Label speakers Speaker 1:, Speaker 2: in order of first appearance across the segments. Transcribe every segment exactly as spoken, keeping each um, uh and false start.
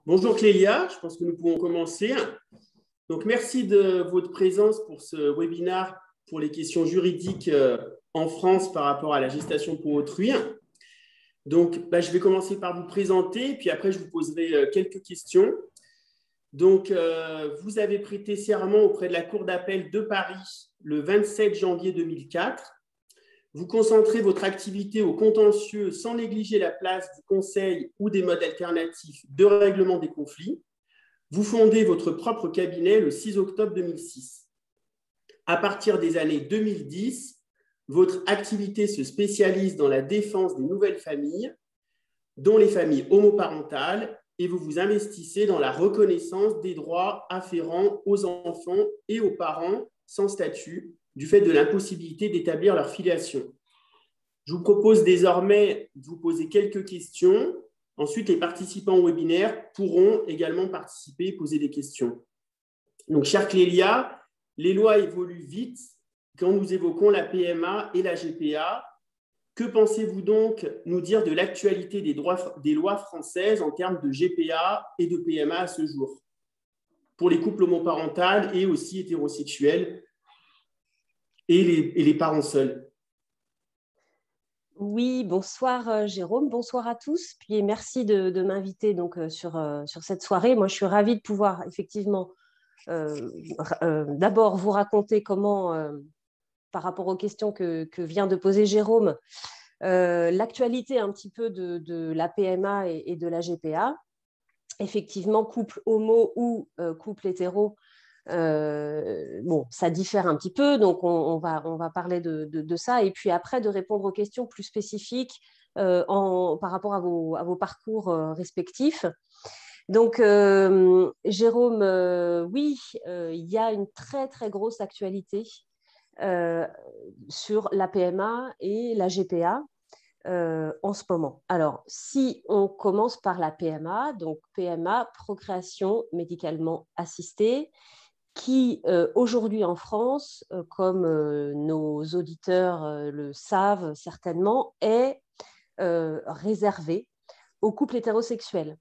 Speaker 1: Bonjour Clélia, je pense que nous pouvons commencer. Donc, merci de votre présence pour ce webinaire pour les questions juridiques en France par rapport à la gestation pour autrui. Donc, bah, je vais commencer par vous présenter, puis après, je vous poserai quelques questions. Donc, euh, vous avez prêté serment auprès de la Cour d'appel de Paris le vingt-sept janvier deux mille quatre. Vous concentrez votre activité au contentieux sans négliger la place du conseil ou des modes alternatifs de règlement des conflits. Vous fondez votre propre cabinet le six octobre deux mille six. À partir des années deux mille dix, votre activité se spécialise dans la défense des nouvelles familles, dont les familles homoparentales, et vous vous investissez dans la reconnaissance des droits afférents aux enfants et aux parents sans statut, du fait de l'impossibilité d'établir leur filiation. Je vous propose désormais de vous poser quelques questions. Ensuite, les participants au webinaire pourront également participer et poser des questions. Donc, chère Clélia, les lois évoluent vite quand nous évoquons la P M A et la G P A. Que pensez-vous donc nous dire de l'actualité des, droits, des lois françaises en termes de G P A et de P M A à ce jour, pour les couples homoparentaux et aussi hétérosexuels et les, et les parents seuls?
Speaker 2: Oui, bonsoir euh, Jérôme, bonsoir à tous. Puis merci de, de m'inviter donc euh, sur, euh, sur cette soirée. Moi, je suis ravie de pouvoir effectivement euh, euh, d'abord vous raconter comment, euh, par rapport aux questions que, que vient de poser Jérôme, euh, l'actualité un petit peu de, de la P M A et, et de la G P A. Effectivement, couple homo ou euh, couple hétéro, Euh, bon, ça diffère un petit peu, donc on, on, va, on va parler de, de, de ça, et puis après de répondre aux questions plus spécifiques euh, en, par rapport à vos, à vos parcours euh, respectifs. Donc, euh, Jérôme, euh, oui, euh, il y a une très, très grosse actualité euh, sur la P M A et la G P A. Euh, en ce moment. Alors, si on commence par la P M A, donc P M A, procréation médicalement assistée, qui euh, aujourd'hui en France, euh, comme euh, nos auditeurs euh, le savent certainement, est euh, réservé aux couples hétérosexuels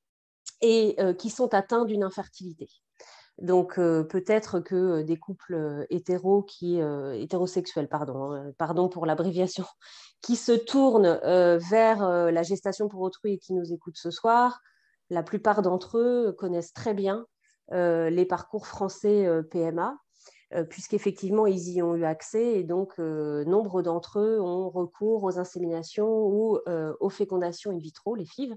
Speaker 2: et euh, qui sont atteints d'une infertilité. Donc euh, peut-être que des couples hétéros qui, euh, hétérosexuels, pardon, euh, pardon pour l'abréviation, qui se tournent euh, vers euh, la gestation pour autrui et qui nous écoutent ce soir, la plupart d'entre eux connaissent très bien euh, les parcours français euh, P M A, euh, puisqu'effectivement, ils y ont eu accès et donc euh, nombre d'entre eux ont recours aux inséminations ou euh, aux fécondations in vitro, les F I V.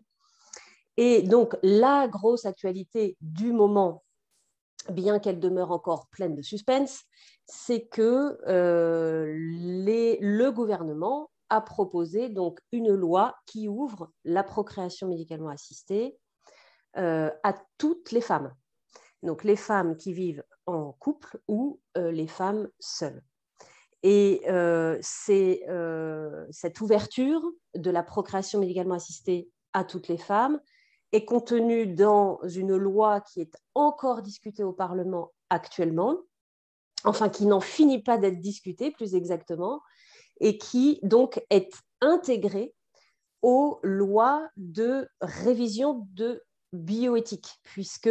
Speaker 2: Et donc, la grosse actualité du moment, bien qu'elle demeure encore pleine de suspense, c'est que euh, les, le gouvernement a proposé donc une loi qui ouvre la procréation médicalement assistée euh, à toutes les femmes. Donc les femmes qui vivent en couple ou euh, les femmes seules. Et euh, c'est euh, cette ouverture de la procréation médicalement assistée à toutes les femmes est contenue dans une loi qui est encore discutée au Parlement actuellement, enfin qui n'en finit pas d'être discutée plus exactement, et qui donc est intégrée aux lois de révision de bioéthique, puisque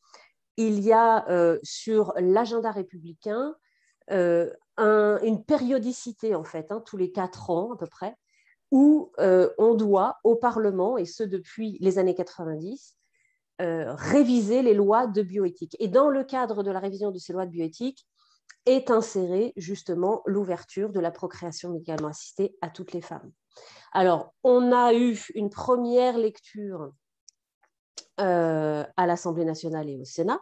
Speaker 2: il y a euh, sur l'agenda républicain euh, un, une périodicité, en fait, hein, tous les quatre ans à peu près, où euh, on doit au Parlement, et ce depuis les années quatre-vingt-dix, euh, réviser les lois de bioéthique. Et dans le cadre de la révision de ces lois de bioéthique, est insérée justement l'ouverture de la procréation médicalement assistée à toutes les femmes. Alors, on a eu une première lecture euh, à l'Assemblée nationale et au Sénat.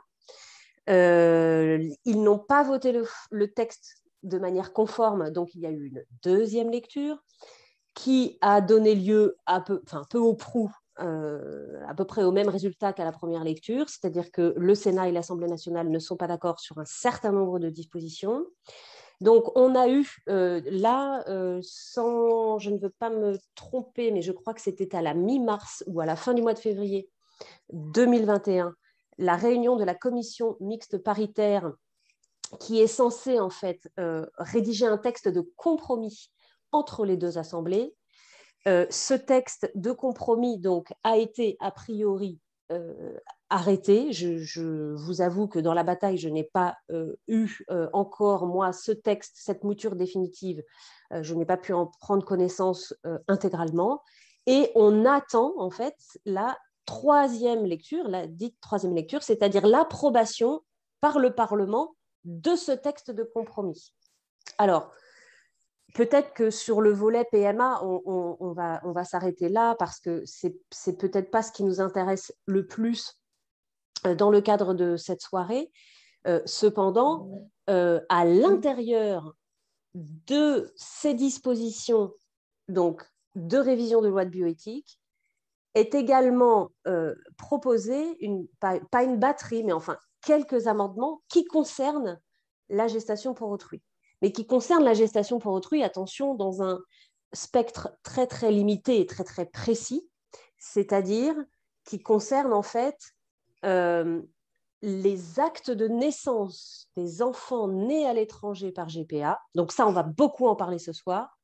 Speaker 2: Euh, ils n'ont pas voté le, le texte de manière conforme, donc il y a eu une deuxième lecture qui a donné lieu à peu, enfin, peu au prou, euh, à peu près au même résultat qu'à la première lecture, c'est-à-dire que le Sénat et l'Assemblée nationale ne sont pas d'accord sur un certain nombre de dispositions. Donc, on a eu euh, là, euh, sans, je ne veux pas me tromper, mais je crois que c'était à la mi-mars ou à la fin du mois de février deux mille vingt et un, la réunion de la commission mixte paritaire qui est censée en fait euh, rédiger un texte de compromis entre les deux assemblées. Euh, ce texte de compromis donc a été a priori euh, arrêté. Je, je vous avoue que dans la bataille, je n'ai pas euh, eu euh, encore, moi, ce texte, cette mouture définitive. Euh, je n'ai pas pu en prendre connaissance euh, intégralement. Et on attend, en fait, la troisième lecture, la dite troisième lecture, c'est-à-dire l'approbation par le Parlement de ce texte de compromis. Alors, peut-être que sur le volet P M A, on, on, on va, on va s'arrêter là parce que c'est, c'est peut-être pas ce qui nous intéresse le plus dans le cadre de cette soirée. Euh, cependant, euh, à l'intérieur de ces dispositions donc, de révision de loi de bioéthique, est également euh, proposé, une, pas, pas une batterie, mais enfin quelques amendements qui concernent la gestation pour autrui. Mais qui concernent la gestation pour autrui, attention, dans un spectre très très limité et très très précis, c'est-à-dire qui concerne en fait euh, les actes de naissance des enfants nés à l'étranger par G P A. Donc ça, on va beaucoup en parler ce soir,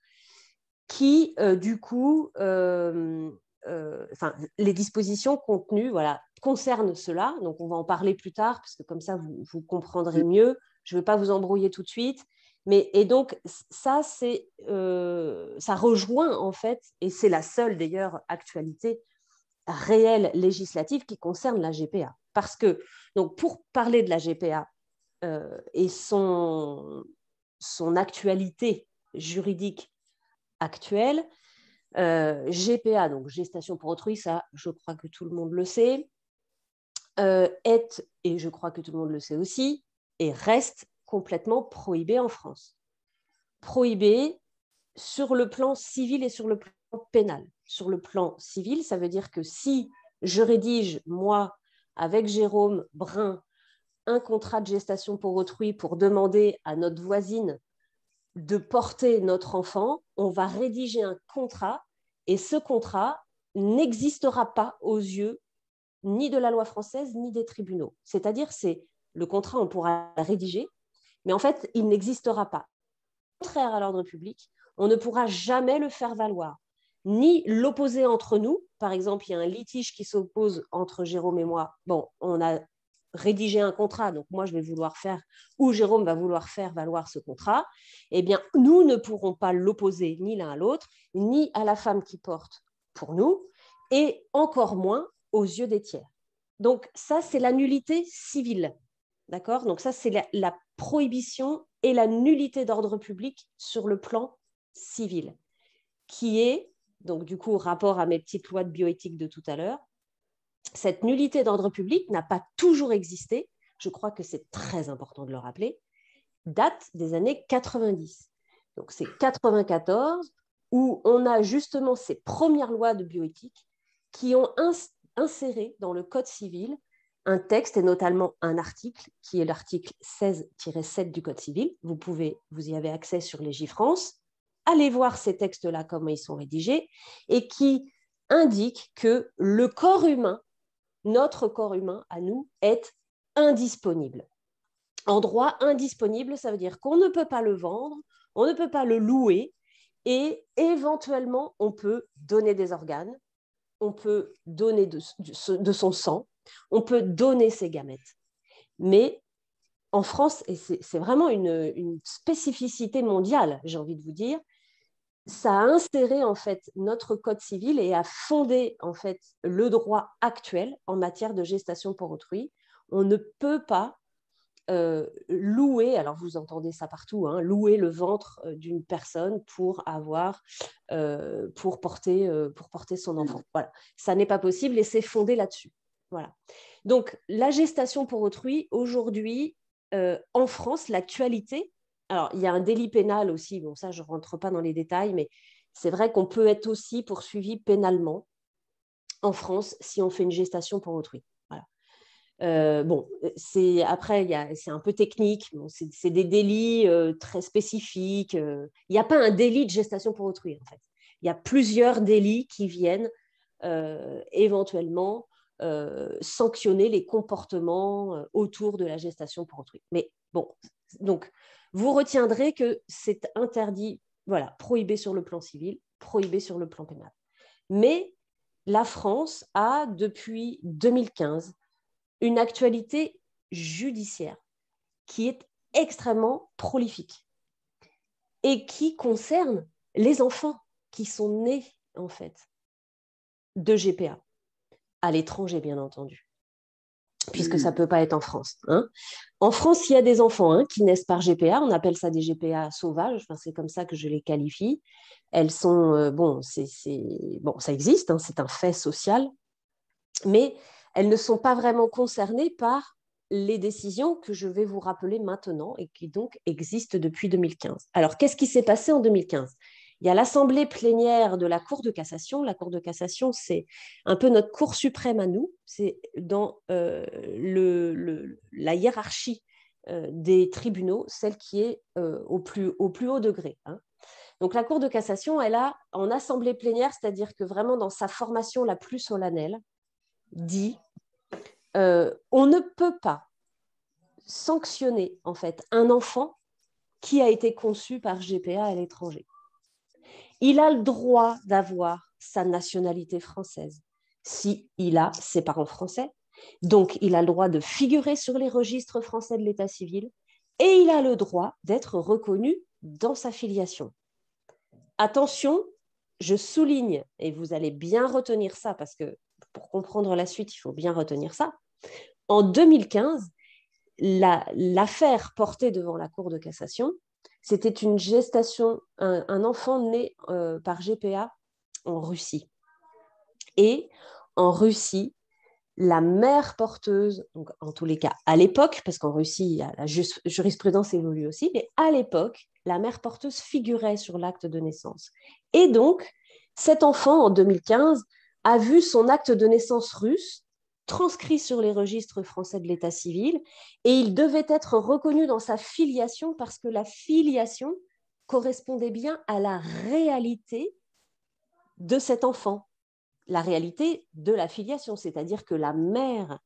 Speaker 2: qui euh, du coup... Euh, Euh, enfin, les dispositions contenues voilà, concernent cela. Donc, on va en parler plus tard, parce que comme ça, vous, vous comprendrez mieux. Je ne veux pas vous embrouiller tout de suite. Mais, et donc, ça, c'est, euh, ça rejoint, en fait, et c'est la seule, d'ailleurs, actualité réelle législative qui concerne la G P A. Parce que, donc, pour parler de la G P A euh, et son, son actualité juridique actuelle, Euh, G P A, donc gestation pour autrui, ça, je crois que tout le monde le sait, euh, est, et je crois que tout le monde le sait aussi, et reste complètement prohibé en France. Prohibé sur le plan civil et sur le plan pénal. Sur le plan civil, ça veut dire que si je rédige, moi, avec Jérôme Brun, un contrat de gestation pour autrui pour demander à notre voisine de porter notre enfant, on va rédiger un contrat et ce contrat n'existera pas aux yeux ni de la loi française ni des tribunaux. C'est-à-dire, c'est le contrat, on pourra le rédiger, mais en fait, il n'existera pas. Contraire à l'ordre public, on ne pourra jamais le faire valoir, ni l'opposer entre nous. Par exemple, il y a un litige qui s'oppose entre Jérôme et moi. Bon, on a rédiger un contrat, donc moi je vais vouloir faire, ou Jérôme va vouloir faire valoir ce contrat, eh bien nous ne pourrons pas l'opposer ni l'un à l'autre, ni à la femme qui porte pour nous, et encore moins aux yeux des tiers. Donc ça, c'est la nullité civile, d'accord? Donc ça, c'est la, la prohibition et la nullité d'ordre public sur le plan civil, qui est, donc du coup, rapport à mes petites lois de bioéthique de tout à l'heure, cette nullité d'ordre public n'a pas toujours existé, je crois que c'est très important de le rappeler, date des années quatre-vingt-dix. Donc c'est quatre-vingt-quatorze où on a justement ces premières lois de bioéthique qui ont ins- inséré dans le Code civil un texte et notamment un article qui est l'article seize tiret sept du Code civil. Vous pouvez, vous y avez accès sur Légifrance. Allez voir ces textes-là, comment ils sont rédigés, et qui indiquent que le corps humain, notre corps humain à nous, est indisponible. En droit, indisponible, ça veut dire qu'on ne peut pas le vendre, on ne peut pas le louer, et éventuellement, on peut donner des organes, on peut donner de, de son sang, on peut donner ses gamètes. Mais en France, et c'est, c'est vraiment une, une spécificité mondiale, j'ai envie de vous dire, ça a inséré en fait notre code civil et a fondé en fait le droit actuel en matière de gestation pour autrui. On ne peut pas euh, louer, alors vous entendez ça partout, hein, louer le ventre d'une personne pour avoir, euh, pour porter, euh, pour porter son enfant. Voilà, ça n'est pas possible et c'est fondé là-dessus. Voilà. Donc la gestation pour autrui aujourd'hui euh, en France, l'actualité. Alors, il y a un délit pénal aussi, bon, ça, je ne rentre pas dans les détails, mais c'est vrai qu'on peut être aussi poursuivi pénalement en France si on fait une gestation pour autrui. Voilà. Euh, bon, c'est, après, y a, c'est un peu technique, bon, c'est, c'est des délits euh, très spécifiques. Euh, il n'y a pas un délit de gestation pour autrui, en fait. Il y a plusieurs délits qui viennent euh, éventuellement euh, sanctionner les comportements euh, autour de la gestation pour autrui. Mais bon, donc, vous retiendrez que c'est interdit, voilà, prohibé sur le plan civil, prohibé sur le plan pénal. Mais la France a, depuis deux mille quinze, une actualité judiciaire qui est extrêmement prolifique et qui concerne les enfants qui sont nés, en fait, de G P A, à l'étranger, bien entendu, puisque ça ne peut pas être en France. Hein. En France, il y a des enfants hein, qui naissent par G P A, on appelle ça des G P A sauvages, enfin, c'est comme ça que je les qualifie. Elles sont, euh, bon, c'est, c'est, bon, ça existe, hein, c'est un fait social, mais elles ne sont pas vraiment concernées par les décisions que je vais vous rappeler maintenant et qui donc existent depuis deux mille quinze. Alors, qu'est-ce qui s'est passé en deux mille quinze ? Il y a l'assemblée plénière de la Cour de cassation. La Cour de cassation, c'est un peu notre Cour suprême à nous. C'est dans euh, le, le, la hiérarchie euh, des tribunaux, celle qui est euh, au, plus, au plus haut degré. Hein. Donc, la Cour de cassation, elle a, en assemblée plénière, c'est-à-dire que vraiment dans sa formation la plus solennelle, dit euh, on ne peut pas sanctionner en fait un enfant qui a été conçu par G P A à l'étranger. Il a le droit d'avoir sa nationalité française si il a ses parents français. Donc, il a le droit de figurer sur les registres français de l'état civil et il a le droit d'être reconnu dans sa filiation. Attention, je souligne, et vous allez bien retenir ça parce que pour comprendre la suite, il faut bien retenir ça. En deux mille quinze, la, l'affaire portée devant la Cour de cassation, c'était une gestation, un, un enfant né euh, par G P A en Russie. Et en Russie, la mère porteuse, donc en tous les cas à l'époque, parce qu'en Russie, la jurisprudence évolue aussi, mais à l'époque, la mère porteuse figurait sur l'acte de naissance. Et donc, cet enfant, en deux mille quinze, a vu son acte de naissance russe transcrit sur les registres français de l'état civil et il devait être reconnu dans sa filiation parce que la filiation correspondait bien à la réalité de cet enfant, la réalité de la filiation, c'est-à-dire que la mère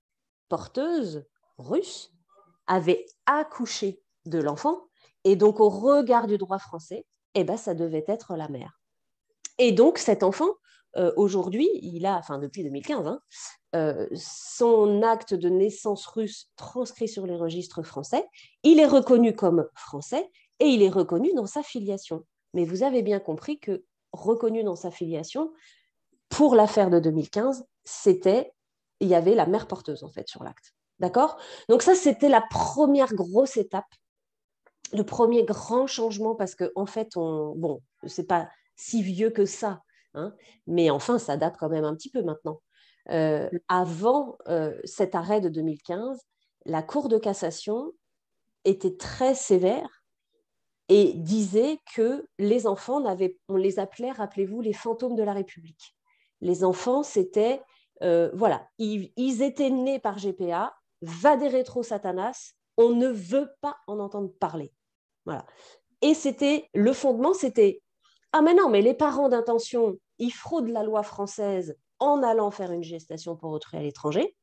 Speaker 2: porteuse russe avait accouché de l'enfant et donc au regard du droit français, eh ben, ça devait être la mère. Et donc cet enfant, euh, aujourd'hui, il a, enfin depuis deux mille quinze, hein, euh, son acte de naissance russe transcrit sur les registres français, il est reconnu comme français et il est reconnu dans sa filiation. Mais vous avez bien compris que reconnu dans sa filiation, pour l'affaire de deux mille quinze, c'était, il y avait la mère porteuse en fait sur l'acte. D'accord ? Donc ça, c'était la première grosse étape, le premier grand changement parce que en fait, on, bon, c'est pas si vieux que ça, hein, mais enfin, ça date quand même un petit peu maintenant. Euh, avant euh, cet arrêt de deux mille quinze, la Cour de cassation était très sévère et disait que les enfants, n'avaient, on les appelait, rappelez-vous, les fantômes de la République. Les enfants, c'était, euh, voilà, ils, ils étaient nés par G P A, va des rétro Satanas, on ne veut pas en entendre parler. Voilà. Et c'était, le fondement, c'était, ah mais non, mais les parents d'intention, ils fraudent la loi française en allant faire une gestation pour autrui à l'étranger.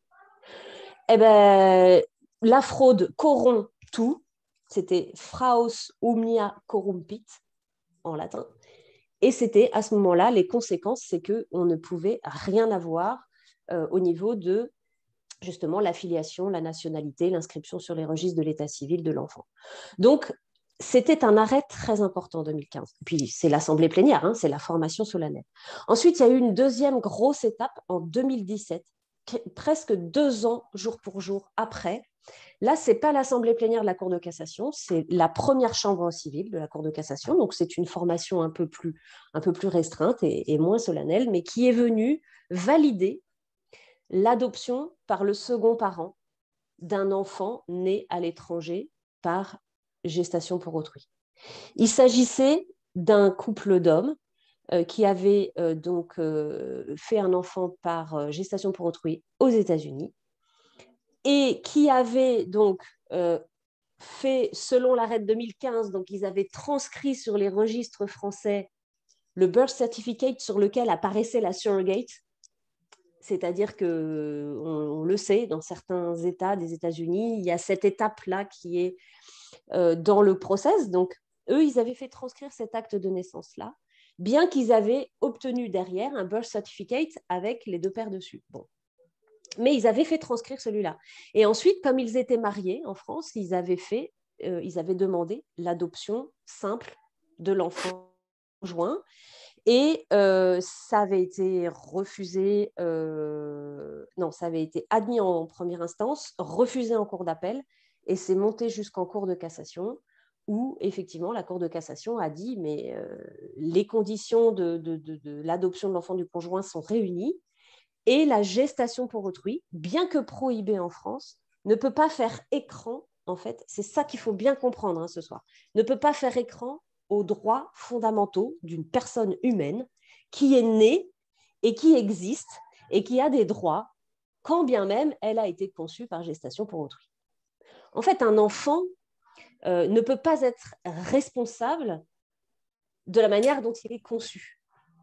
Speaker 2: Eh bien, la fraude corrompt tout. C'était fraus omnia corrumpit en latin. Et c'était à ce moment-là, les conséquences, c'est qu'on ne pouvait rien avoir euh, au niveau de justement l'affiliation, la nationalité, l'inscription sur les registres de l'état civil de l'enfant. Donc, c'était un arrêt très important en deux mille quinze. Puis, c'est l'assemblée plénière, hein, c'est la formation solennelle. Ensuite, il y a eu une deuxième grosse étape en deux mille dix-sept, presque deux ans, jour pour jour après. Là, ce n'est pas l'assemblée plénière de la Cour de cassation, c'est la première chambre civile de la Cour de cassation. Donc, c'est une formation un peu plus, un peu plus restreinte et, et moins solennelle, mais qui est venue valider l'adoption par le second parent d'un enfant né à l'étranger par gestation pour autrui. Il s'agissait d'un couple d'hommes euh, qui avait euh, donc euh, fait un enfant par euh, gestation pour autrui aux États-Unis et qui avait donc euh, fait, selon l'arrêt de deux mille quinze, donc ils avaient transcrit sur les registres français le birth certificate sur lequel apparaissait la surrogate. C'est-à-dire que, on, on le sait, dans certains États des États-Unis, il y a cette étape-là qui est euh, dans le process. Donc, eux, ils avaient fait transcrire cet acte de naissance-là. bien qu'ils avaient obtenu derrière un birth certificate avec les deux pères dessus. Bon. Mais ils avaient fait transcrire celui-là. Et ensuite, comme ils étaient mariés en France, ils avaient, fait, euh, ils avaient demandé l'adoption simple de l'enfant conjoint. Et euh, ça avait été refusé, euh, non, ça avait été admis en première instance, refusé en cour d'appel, et c'est monté jusqu'en cour de cassation, où effectivement la cour de cassation a dit, mais euh, les conditions de, de, de, de l'adoption de l'enfant du conjoint sont réunies, et la gestation pour autrui, bien que prohibée en France, ne peut pas faire écran, en fait, c'est ça qu'il faut bien comprendre hein, ce soir, ne peut pas faire écran aux droits fondamentaux d'une personne humaine qui est née et qui existe et qui a des droits, quand bien même elle a été conçue par gestation pour autrui. En fait, un enfant euh, ne peut pas être responsable de la manière dont il est conçu.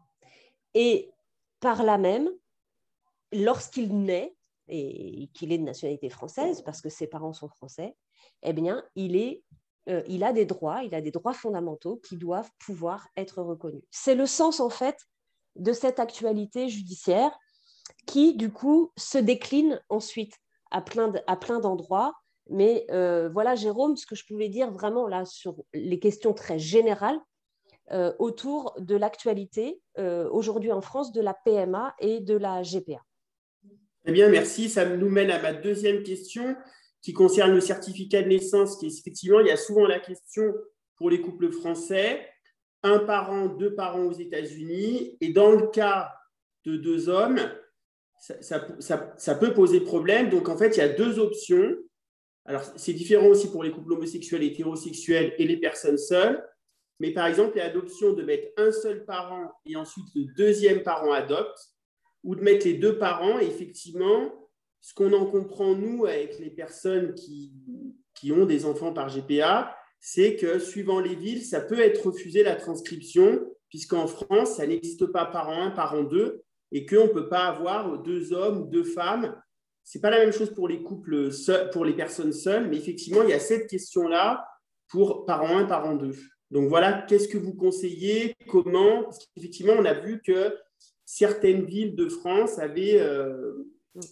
Speaker 2: Et par là même, lorsqu'il naît et qu'il est de nationalité française, parce que ses parents sont français, eh bien, il est Euh, il a des droits, il a des droits fondamentaux qui doivent pouvoir être reconnus. C'est le sens, en fait, de cette actualité judiciaire qui, du coup, se décline ensuite à plein, de, à plein d'endroits. Mais euh, voilà, Jérôme, ce que je pouvais dire vraiment là sur les questions très générales euh, autour de l'actualité euh, aujourd'hui en France de la P M A et de la G P A.
Speaker 1: Eh bien, merci. Ça nous mène à ma deuxième question qui concerne le certificat de naissance, qui est effectivement, il y a souvent la question pour les couples français, un parent, deux parents aux États-Unis, et dans le cas de deux hommes, ça, ça, ça, ça peut poser problème. Donc, en fait, il y a deux options. Alors, c'est différent aussi pour les couples homosexuels, hétérosexuels et les personnes seules. Mais par exemple, il y a l'option de mettre un seul parent et ensuite le deuxième parent adopte, ou de mettre les deux parents. Et effectivement, ce qu'on en comprend, nous, avec les personnes qui, qui ont des enfants par G P A, c'est que suivant les villes, ça peut être refusé la transcription, puisqu'en France, ça n'existe pas parent un, parent deux, et qu'on ne peut pas avoir deux hommes ou deux femmes. Ce n'est pas la même chose pour les couples, seuls, pour les personnes seules, mais effectivement, il y a cette question-là pour parent un, parent deux. Donc voilà, qu'est-ce que vous conseillez, comment? Parce qu'effectivement, on a vu que certaines villes de France avaient euh,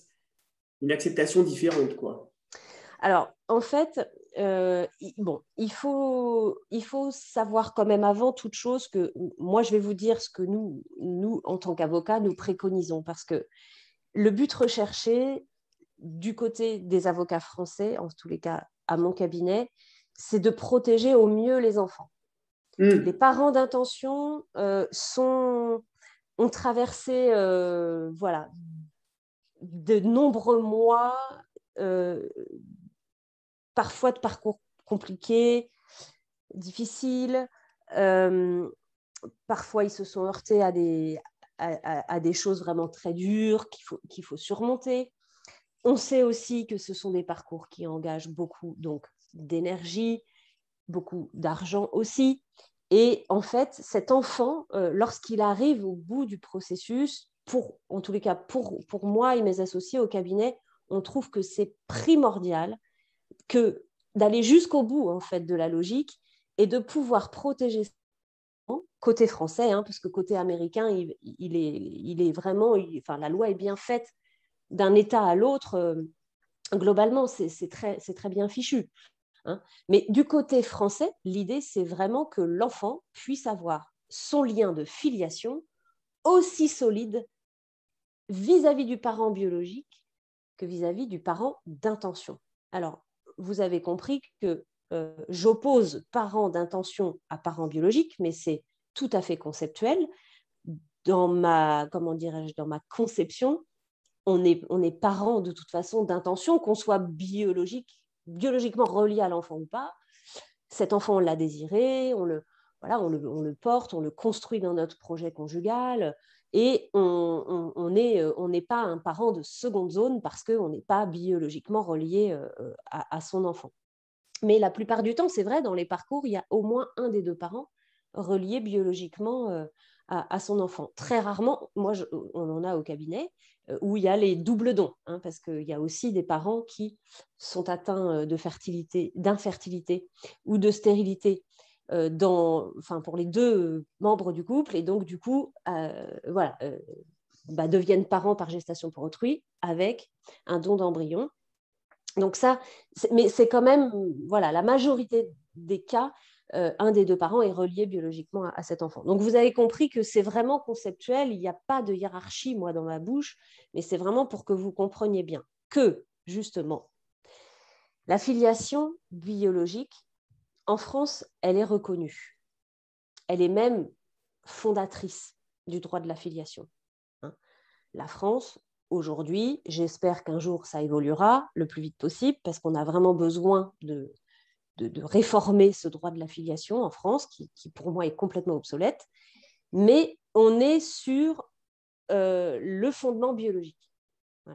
Speaker 1: une acceptation différente, quoi.
Speaker 2: Alors, en fait, euh, bon, il faut, il faut savoir quand même avant toute chose que moi, je vais vous dire ce que nous, nous en tant qu'avocats, nous préconisons, parce que le but recherché du côté des avocats français, en tous les cas à mon cabinet, c'est de protéger au mieux les enfants. Mmh. Les parents d'intention euh, sont, ont traversé euh, voilà, de nombreux mois, euh, parfois de parcours compliqués, difficiles. Euh, parfois, ils se sont heurtés à des, à, à des choses vraiment très dures qu'il faut, qu'il faut surmonter. On sait aussi que ce sont des parcours qui engagent beaucoup donc, d'énergie, beaucoup d'argent aussi. Et en fait, cet enfant, euh, lorsqu'il arrive au bout du processus, pour, en tous les cas pour, pour moi et mes associés au cabinet, on trouve que c'est primordial que d'aller jusqu'au bout en fait, de la logique et de pouvoir protéger côté français, hein, parce que côté américain, il, il, est, il est vraiment, il, enfin, la loi est bien faite d'un État à l'autre. Euh, globalement, c'est, c'est, très, c'est très bien fichu. Hein. Mais du côté français, l'idée, c'est vraiment que l'enfant puisse avoir son lien de filiation aussi solide vis-à-vis du parent biologique que vis-à-vis du parent d'intention. Alors, vous avez compris que euh, j'oppose parent d'intention à parent biologique, mais c'est tout à fait conceptuel. Dans ma, comment dirais-je, dans ma conception, on est, on est parent de toute façon d'intention, qu'on soit biologique, biologiquement relié à l'enfant ou pas. Cet enfant, on l'a désiré, on le, voilà, on le, on le porte, on le construit dans notre projet conjugal et on, on, on est, on n'est pas un parent de seconde zone parce qu'on n'est pas biologiquement relié à, à son enfant. Mais la plupart du temps, c'est vrai, dans les parcours, il y a au moins un des deux parents relié biologiquement euh, à, à son enfant. Très rarement, moi, je, on en a au cabinet, euh, où il y a les doubles dons, hein, parce qu'il y a aussi des parents qui sont atteints de fertilité, d'infertilité ou de stérilité euh, dans, enfin, pour les deux membres du couple, et donc du coup, euh, voilà, euh, bah, deviennent parents par gestation pour autrui avec un don d'embryon. Donc ça, mais c'est quand même, voilà, la majorité des cas, euh, un des deux parents est relié biologiquement à, à cet enfant. Donc vous avez compris que c'est vraiment conceptuel, il n'y a pas de hiérarchie, moi, dans ma bouche, mais c'est vraiment pour que vous compreniez bien que, justement, la filiation biologique, en France, elle est reconnue. Elle est même fondatrice du droit de la filiation. Hein. La France, aujourd'hui, j'espère qu'un jour ça évoluera le plus vite possible parce qu'on a vraiment besoin de, de, de réformer ce droit de la filiation en France qui, qui, pour moi, est complètement obsolète. Mais on est sur euh, le fondement biologique. Voilà.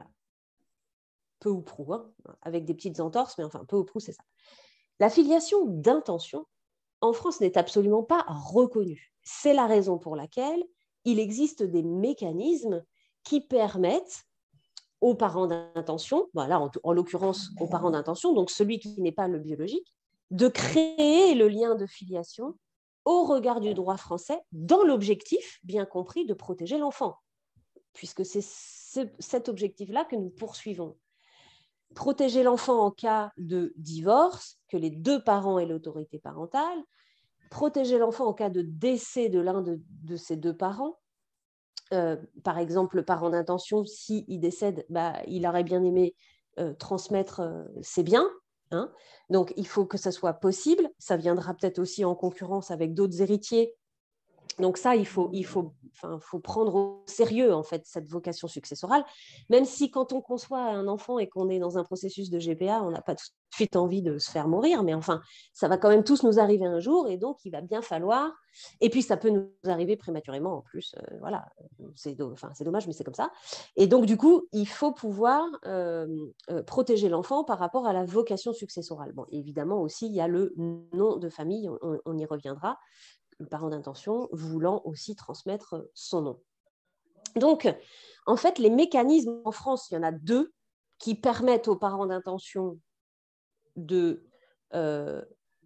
Speaker 2: Peu ou prou, hein, avec des petites entorses, mais enfin, peu ou prou, c'est ça. La filiation d'intention, en France, n'est absolument pas reconnue. C'est la raison pour laquelle il existe des mécanismes qui permettent aux parents d'intention, voilà, en, en l'occurrence aux parents d'intention, donc celui qui n'est pas le biologique, de créer le lien de filiation au regard du droit français, dans l'objectif, bien compris, de protéger l'enfant, puisque c'est ce, cet objectif-là que nous poursuivons. Protéger l'enfant en cas de divorce, que les deux parents aient l'autorité parentale, protéger l'enfant en cas de décès de l'un de, de ces deux parents. Euh, par exemple, le parent d'intention, s'il décède, bah, il aurait bien aimé euh, transmettre euh, ses biens. Hein. Donc, il faut que ça soit possible. Ça viendra peut-être aussi en concurrence avec d'autres héritiers. Donc ça, il faut, il faut, enfin, faut prendre au sérieux en fait cette vocation successorale, même si quand on conçoit un enfant et qu'on est dans un processus de G P A, on n'a pas tout de suite envie de se faire mourir, mais enfin, ça va quand même tous nous arriver un jour, et donc il va bien falloir, et puis ça peut nous arriver prématurément en plus, euh, voilà, c'est, do... enfin, c'est dommage, mais c'est comme ça. Et donc du coup, il faut pouvoir euh, euh, protéger l'enfant par rapport à la vocation successorale. Bon, évidemment aussi, il y a le nom de famille, on, on y reviendra, le parent d'intention voulant aussi transmettre son nom. Donc, en fait, les mécanismes en France, il y en a deux qui permettent aux parents d'intention de, euh,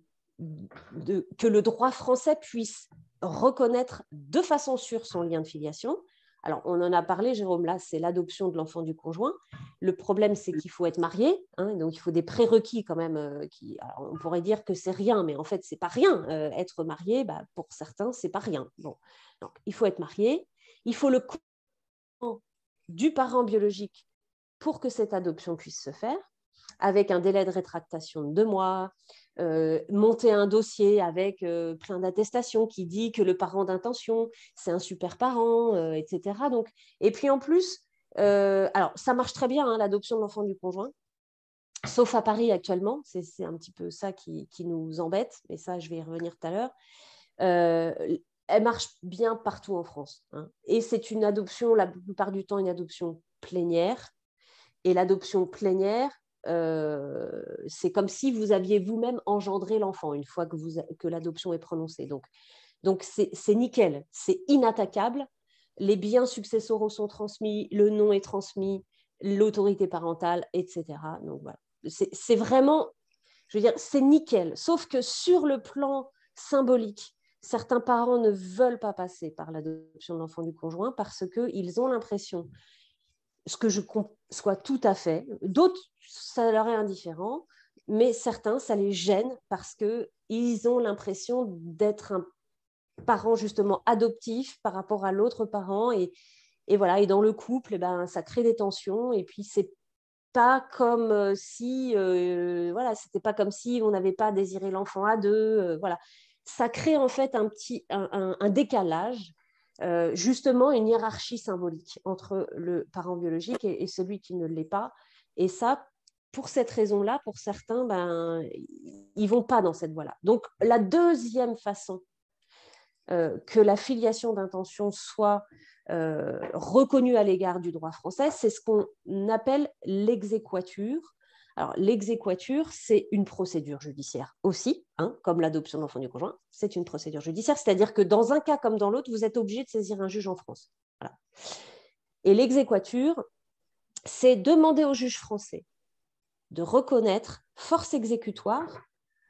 Speaker 2: de, que le droit français puisse reconnaître de façon sûre son lien de filiation. Alors, on en a parlé, Jérôme, là, c'est l'adoption de l'enfant du conjoint. Le problème, c'est qu'il faut être marié, hein, donc il faut des prérequis quand même. Euh, qui, alors, on pourrait dire que c'est rien, mais en fait, c'est pas rien. Euh, être marié, bah, pour certains, c'est pas rien. Bon, donc il faut être marié. Il faut le consentement du parent biologique pour que cette adoption puisse se faire, avec un délai de rétractation de deux mois, euh, monter un dossier avec euh, plein d'attestations qui dit que le parent d'intention, c'est un super parent, euh, et cetera. Donc, et puis en plus, euh, alors ça marche très bien, hein, l'adoption de l'enfant du conjoint, sauf à Paris actuellement, c'est, c'est un petit peu ça qui, qui nous embête, mais ça, je vais y revenir tout à l'heure. Euh, elle marche bien partout en France. Hein. Et c'est une adoption, la plupart du temps, une adoption plénière. Et l'adoption plénière, euh, c'est comme si vous aviez vous-même engendré l'enfant une fois que, vous, que l'adoption est prononcée. Donc, donc c'est, c'est nickel, c'est inattaquable. Les biens successoraux sont transmis, le nom est transmis, l'autorité parentale, et cetera. Donc voilà, c'est, c'est vraiment, je veux dire, c'est nickel. Sauf que sur le plan symbolique, certains parents ne veulent pas passer par l'adoption de l'enfant du conjoint parce qu'ils ont l'impression, ce que je conçois tout à fait. D'autres, ça leur est indifférent, mais certains, ça les gêne parce qu'ils ont l'impression d'être un parent justement adoptif par rapport à l'autre parent. Et, et voilà, et dans le couple, eh ben, ça crée des tensions. Et puis, c'est pas comme si, euh, voilà, c'était pas comme si on n'avait pas désiré l'enfant à deux. Euh, voilà. Ça crée en fait un petit un, un, un décalage. Euh, justement une hiérarchie symbolique entre le parent biologique et, et celui qui ne l'est pas. Et ça, pour cette raison-là, pour certains, ben, ils ne vont pas dans cette voie-là. Donc, la deuxième façon euh, que la filiation d'intention soit euh, reconnue à l'égard du droit français, c'est ce qu'on appelle l'exéquature. Alors, l'exéquature, c'est une procédure judiciaire aussi, hein, comme l'adoption de l'enfant du conjoint, c'est une procédure judiciaire, c'est-à-dire que dans un cas comme dans l'autre, vous êtes obligé de saisir un juge en France. Voilà. Et l'exéquature, c'est demander au juge français de reconnaître force exécutoire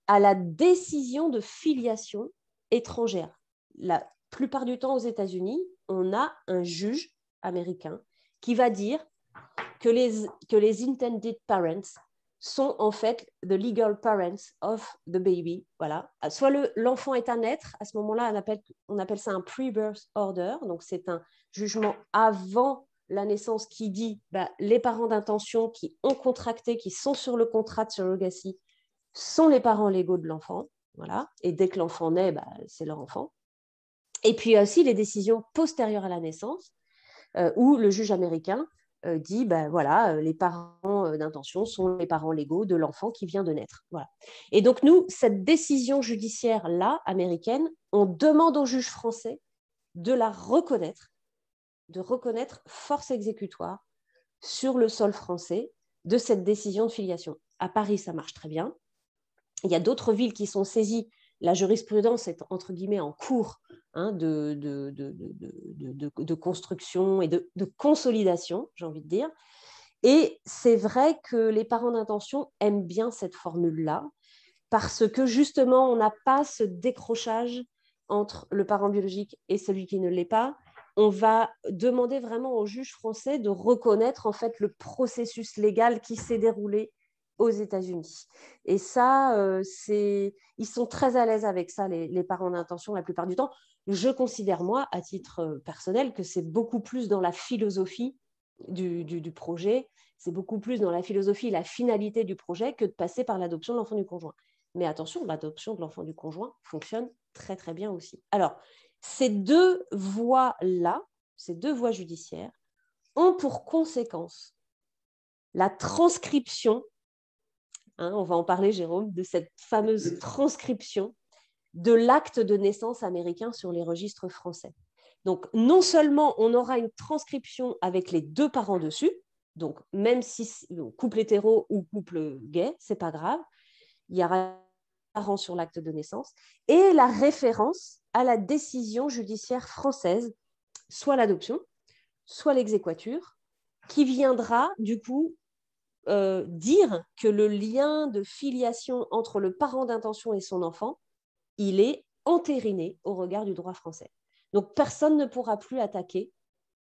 Speaker 2: à la décision de filiation étrangère. La plupart du temps aux États-Unis, on a un juge américain qui va dire que les, que les intended parents sont en fait the legal parents of the baby. Voilà. Soit le, l'enfant est à naître, à ce moment-là, on appelle, on appelle ça un pre-birth order, donc c'est un jugement avant la naissance qui dit bah, les parents d'intention qui ont contracté, qui sont sur le contrat de surrogacy, sont les parents légaux de l'enfant. Voilà. Et dès que l'enfant naît, bah, c'est leur enfant. Et puis il y a aussi les décisions postérieures à la naissance, euh, où le juge américain euh, dit, ben voilà, euh, les parents euh, d'intention sont les parents légaux de l'enfant qui vient de naître. Voilà. Et donc nous, cette décision judiciaire-là, américaine, on demande au juge français de la reconnaître, de reconnaître force exécutoire sur le sol français de cette décision de filiation. À Paris, ça marche très bien. Il y a d'autres villes qui sont saisies. La jurisprudence est entre guillemets en cours hein, de, de, de, de, de, de construction et de, de consolidation, j'ai envie de dire. Et c'est vrai que les parents d'intention aiment bien cette formule-là parce que justement, on n'a pas ce décrochage entre le parent biologique et celui qui ne l'est pas. On va demander vraiment au juge français de reconnaître en fait le processus légal qui s'est déroulé aux États-Unis. Et ça, euh, c'est... ils sont très à l'aise avec ça, les, les parents d'intention, la plupart du temps. Je considère, moi, à titre personnel, que c'est beaucoup plus dans la philosophie du, du, du projet, c'est beaucoup plus dans la philosophie, la finalité du projet que de passer par l'adoption de l'enfant du conjoint. Mais attention, l'adoption de l'enfant du conjoint fonctionne très, très bien aussi. Alors, ces deux voies-là, ces deux voies judiciaires, ont pour conséquence la transcription, hein, on va en parler, Jérôme, de cette fameuse transcription de l'acte de naissance américain sur les registres français. Donc, non seulement on aura une transcription avec les deux parents dessus, donc même si couple hétéro ou couple gay, c'est pas grave, il y aura parents sur l'acte de naissance, et la référence à la décision judiciaire française, soit l'adoption, soit l'exéquatur, qui viendra du coup euh, dire que le lien de filiation entre le parent d'intention et son enfant, il est entériné au regard du droit français. Donc personne ne pourra plus attaquer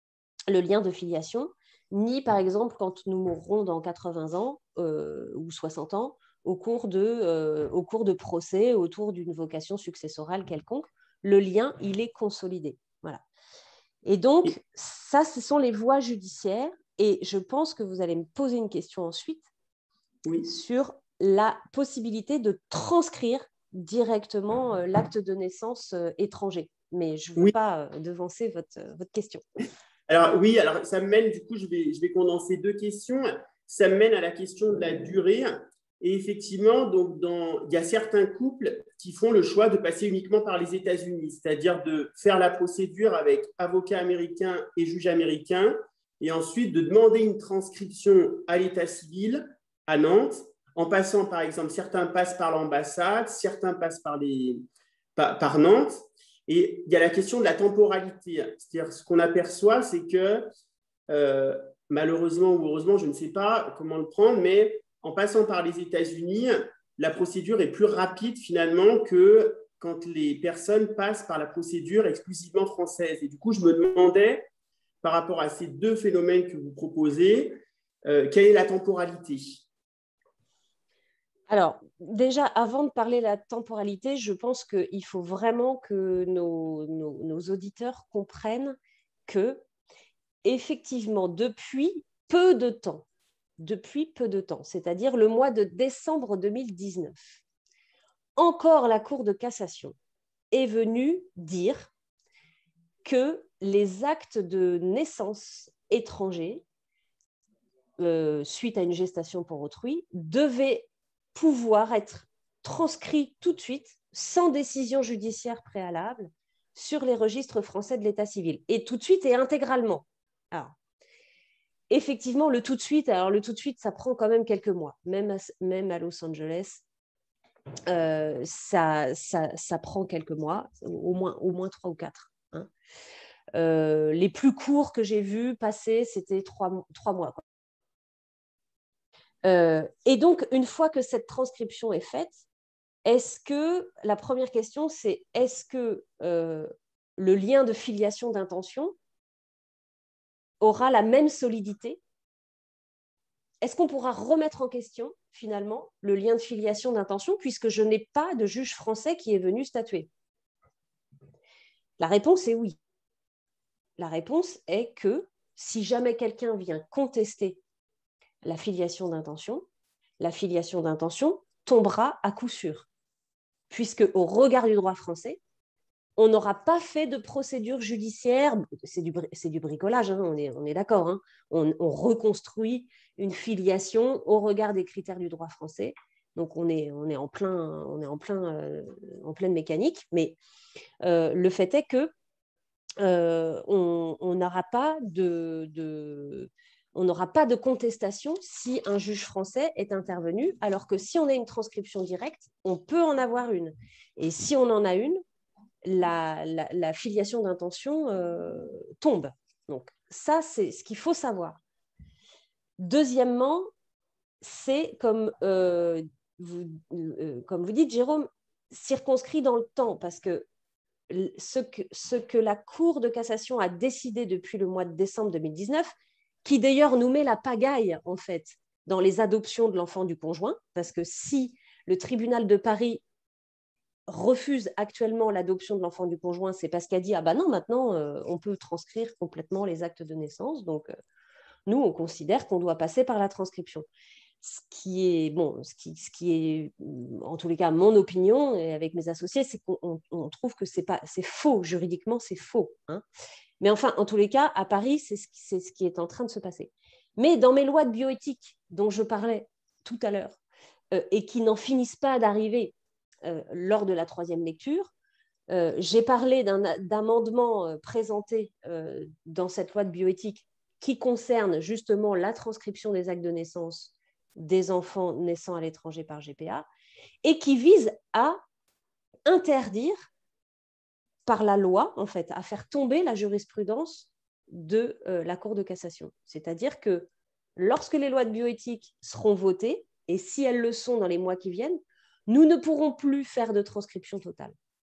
Speaker 2: le lien de filiation, ni par exemple quand nous mourrons dans quatre-vingts ans euh, ou soixante ans, au cours de, euh, au cours de procès autour d'une vocation successorale quelconque, le lien, il est consolidé. Voilà. Et donc, ça, ce sont les voies judiciaires. Et je pense que vous allez me poser une question ensuite oui. sur la possibilité de transcrire directement euh, l'acte de naissance euh, étranger. Mais je ne veux oui. pas euh, devancer votre, euh, votre question.
Speaker 1: Alors oui, alors ça me mène, du coup, je vais, je vais condenser deux questions. Ça me mène à la question de la durée. Et effectivement, donc dans, il y a certains couples qui font le choix de passer uniquement par les États-Unis, c'est-à-dire de faire la procédure avec avocat américain et juge américain, et ensuite de demander une transcription à l'état civil à Nantes, en passant par exemple, certains passent par l'ambassade, certains passent par, les, par, par Nantes. Et il y a la question de la temporalité, c'est-à-dire ce qu'on aperçoit, c'est que euh, malheureusement ou heureusement, je ne sais pas comment le prendre, mais en passant par les États-Unis, la procédure est plus rapide finalement que quand les personnes passent par la procédure exclusivement française. Et du coup, je me demandais, par rapport à ces deux phénomènes que vous proposez, euh, quelle est la temporalité ?
Speaker 2: Alors, déjà, avant de parler de la temporalité, je pense qu'il faut vraiment que nos, nos, nos auditeurs comprennent que, effectivement, depuis peu de temps, depuis peu de temps, c'est-à-dire le mois de décembre deux mille dix-neuf, encore la Cour de cassation est venue dire que les actes de naissance étrangers, euh, suite à une gestation pour autrui, devaient pouvoir être transcrits tout de suite, sans décision judiciaire préalable, sur les registres français de l'état civil. Et tout de suite et intégralement. Alors, effectivement, le tout de suite, alors le tout de suite, ça prend quand même quelques mois. Même à, même à Los Angeles, euh, ça, ça, ça prend quelques mois, au moins, au moins trois ou quatre. Hein. Euh, les plus courts que j'ai vus passer, c'était trois, trois mois. Quoi. Euh, et donc, une fois que cette transcription est faite, est-ce que, la première question, c'est est-ce que euh, le lien de filiation d'intention aura la même solidité? Est-ce qu'on pourra remettre en question, finalement, le lien de filiation d'intention, puisque je n'ai pas de juge français qui est venu statuer? La réponse est oui. La réponse est que si jamais quelqu'un vient contester la filiation d'intention, la filiation d'intention tombera à coup sûr, puisque au regard du droit français, on n'aura pas fait de procédure judiciaire, c'est du, c'est du bricolage, hein, on est, on est d'accord, hein, on, on reconstruit une filiation au regard des critères du droit français, donc on est, on est en, plein, on est en, plein, euh, en pleine mécanique, mais euh, le fait est que euh, on n'aura pas de, de on n'aura pas de contestation si un juge français est intervenu, alors que si on a une transcription directe, on peut en avoir une. Et si on en a une, la, la, la filiation d'intention euh, tombe. Donc ça, c'est ce qu'il faut savoir. Deuxièmement, c'est comme, euh, vous, euh, comme vous dites, Jérôme, circonscrit dans le temps, parce que ce, que ce que la Cour de cassation a décidé depuis le mois de décembre deux mille dix-neuf, qui d'ailleurs nous met la pagaille, en fait, dans les adoptions de l'enfant du conjoint, parce que si le tribunal de Paris refuse actuellement l'adoption de l'enfant du conjoint, c'est parce qu'elle dit « Ah ben non, maintenant, euh, on peut transcrire complètement les actes de naissance. » Donc, euh, nous, on considère qu'on doit passer par la transcription. Ce qui est, bon, ce qui, ce qui est, en tous les cas, mon opinion, et avec mes associés, c'est qu'on on trouve que c'est pas, c'est faux, juridiquement, c'est faux. Hein. Mais enfin, en tous les cas, à Paris, c'est ce, c'est ce qui est en train de se passer. Mais dans mes lois de bioéthique, dont je parlais tout à l'heure, euh, et qui n'en finissent pas d'arriver euh, lors de la troisième lecture, euh, j'ai parlé d'un amendement euh, présenté euh, dans cette loi de bioéthique qui concerne justement la transcription des actes de naissance des enfants naissant à l'étranger par G P A et qui vise à interdire par la loi, en fait, à faire tomber la jurisprudence de euh, la Cour de cassation. C'est-à-dire que lorsque les lois de bioéthique seront votées, et si elles le sont dans les mois qui viennent, nous ne pourrons plus faire de transcription totale.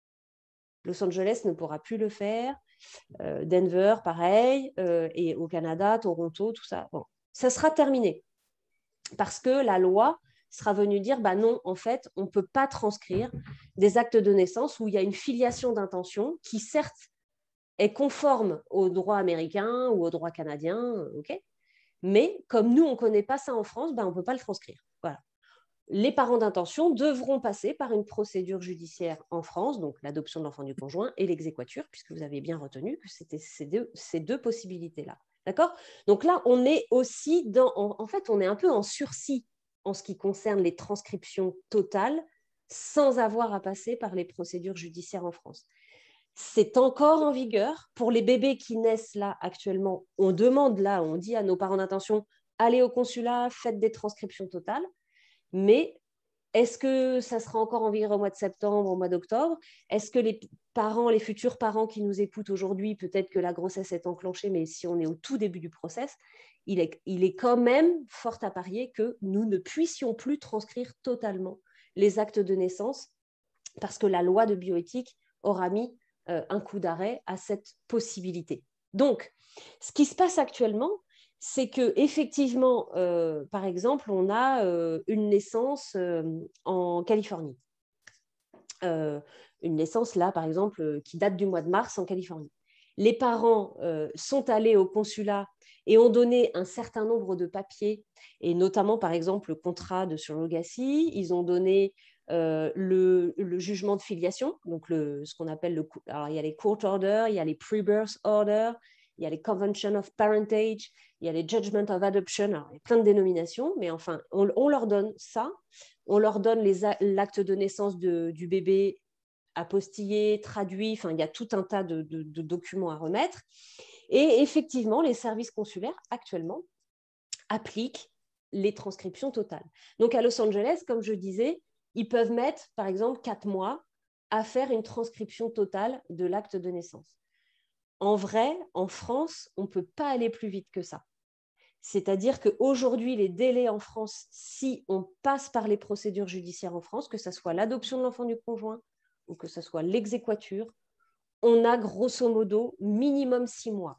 Speaker 2: Los Angeles ne pourra plus le faire, euh, Denver, pareil, euh, et au Canada, Toronto, tout ça. Bon, ça sera terminé. Parce que la loi sera venue dire, bah non, en fait, on ne peut pas transcrire des actes de naissance où il y a une filiation d'intention qui, certes, est conforme au droit américain ou au droit canadien, okay, mais comme nous, on ne connaît pas ça en France, bah, on ne peut pas le transcrire. Voilà. Les parents d'intention devront passer par une procédure judiciaire en France, donc l'adoption de l'enfant du conjoint et l'exéquatur, puisque vous avez bien retenu que c'était ces deux, ces deux possibilités-là. D'accord ? Donc là, on est aussi dans, en, en fait, on est un peu en sursis en ce qui concerne les transcriptions totales, sans avoir à passer par les procédures judiciaires en France. C'est encore en vigueur. Pour les bébés qui naissent là actuellement, on demande là, on dit à nos parents d'intention, allez au consulat, faites des transcriptions totales. Mais est-ce que ça sera encore en vigueur au mois de septembre, au mois d'octobre? Est-ce que les parents, les futurs parents qui nous écoutent aujourd'hui, peut-être que la grossesse est enclenchée, mais si on est au tout début du process, il est, il est quand même fort à parier que nous ne puissions plus transcrire totalement les actes de naissance parce que la loi de bioéthique aura mis euh, un coup d'arrêt à cette possibilité. Donc, ce qui se passe actuellement, c'est qu'effectivement, euh, par exemple, on a euh, une naissance euh, en Californie. Euh, une naissance, là, par exemple, euh, qui date du mois de mars en Californie. Les parents euh, sont allés au consulat et ont donné un certain nombre de papiers, et notamment, par exemple, le contrat de surrogacy. Ils ont donné euh, le, le jugement de filiation, donc le, ce qu'on appelle le... Alors, il y a les court orders, il y a les pre-birth orders, il y a les Convention of Parentage, il y a les Judgment of Adoption, alors, il y a plein de dénominations, mais enfin, on, on leur donne ça, on leur donne l'acte de naissance de, du bébé apostillé, traduit, enfin, il y a tout un tas de, de, de documents à remettre. Et effectivement, les services consulaires, actuellement, appliquent les transcriptions totales. Donc, à Los Angeles, comme je disais, ils peuvent mettre, par exemple, quatre mois à faire une transcription totale de l'acte de naissance. En vrai, en France, on ne peut pas aller plus vite que ça. C'est-à-dire qu'aujourd'hui, les délais en France, si on passe par les procédures judiciaires en France, que ce soit l'adoption de l'enfant du conjoint ou que ce soit l'exéquature, on a grosso modo minimum six mois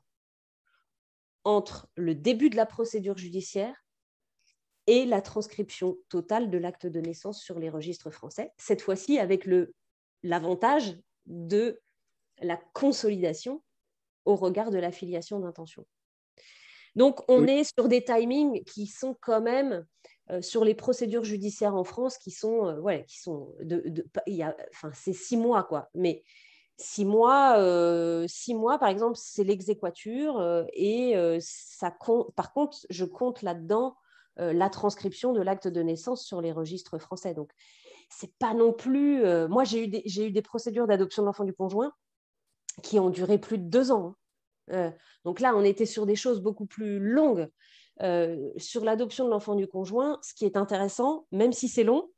Speaker 2: entre le début de la procédure judiciaire et la transcription totale de l'acte de naissance sur les registres français, cette fois-ci avec le, l'avantage de la consolidation au regard de la filiation d'intention. Donc, on oui. est sur des timings qui sont quand même, euh, sur les procédures judiciaires en France, qui sont, euh, ouais, qui sont de, de, il y a, enfin, c'est six mois, quoi. Mais six mois, euh, six mois, par exemple, c'est l'exéquature, euh, et euh, ça compte, par contre, je compte là-dedans euh, la transcription de l'acte de naissance sur les registres français. Donc, c'est pas non plus... Euh, moi, j'ai eu, des, j'ai eu des procédures d'adoption de l'enfant du conjoint qui ont duré plus de deux ans. Hein. Euh, donc là, on était sur des choses beaucoup plus longues. Euh, sur l'adoption de l'enfant du conjoint, ce qui est intéressant, même si c'est long,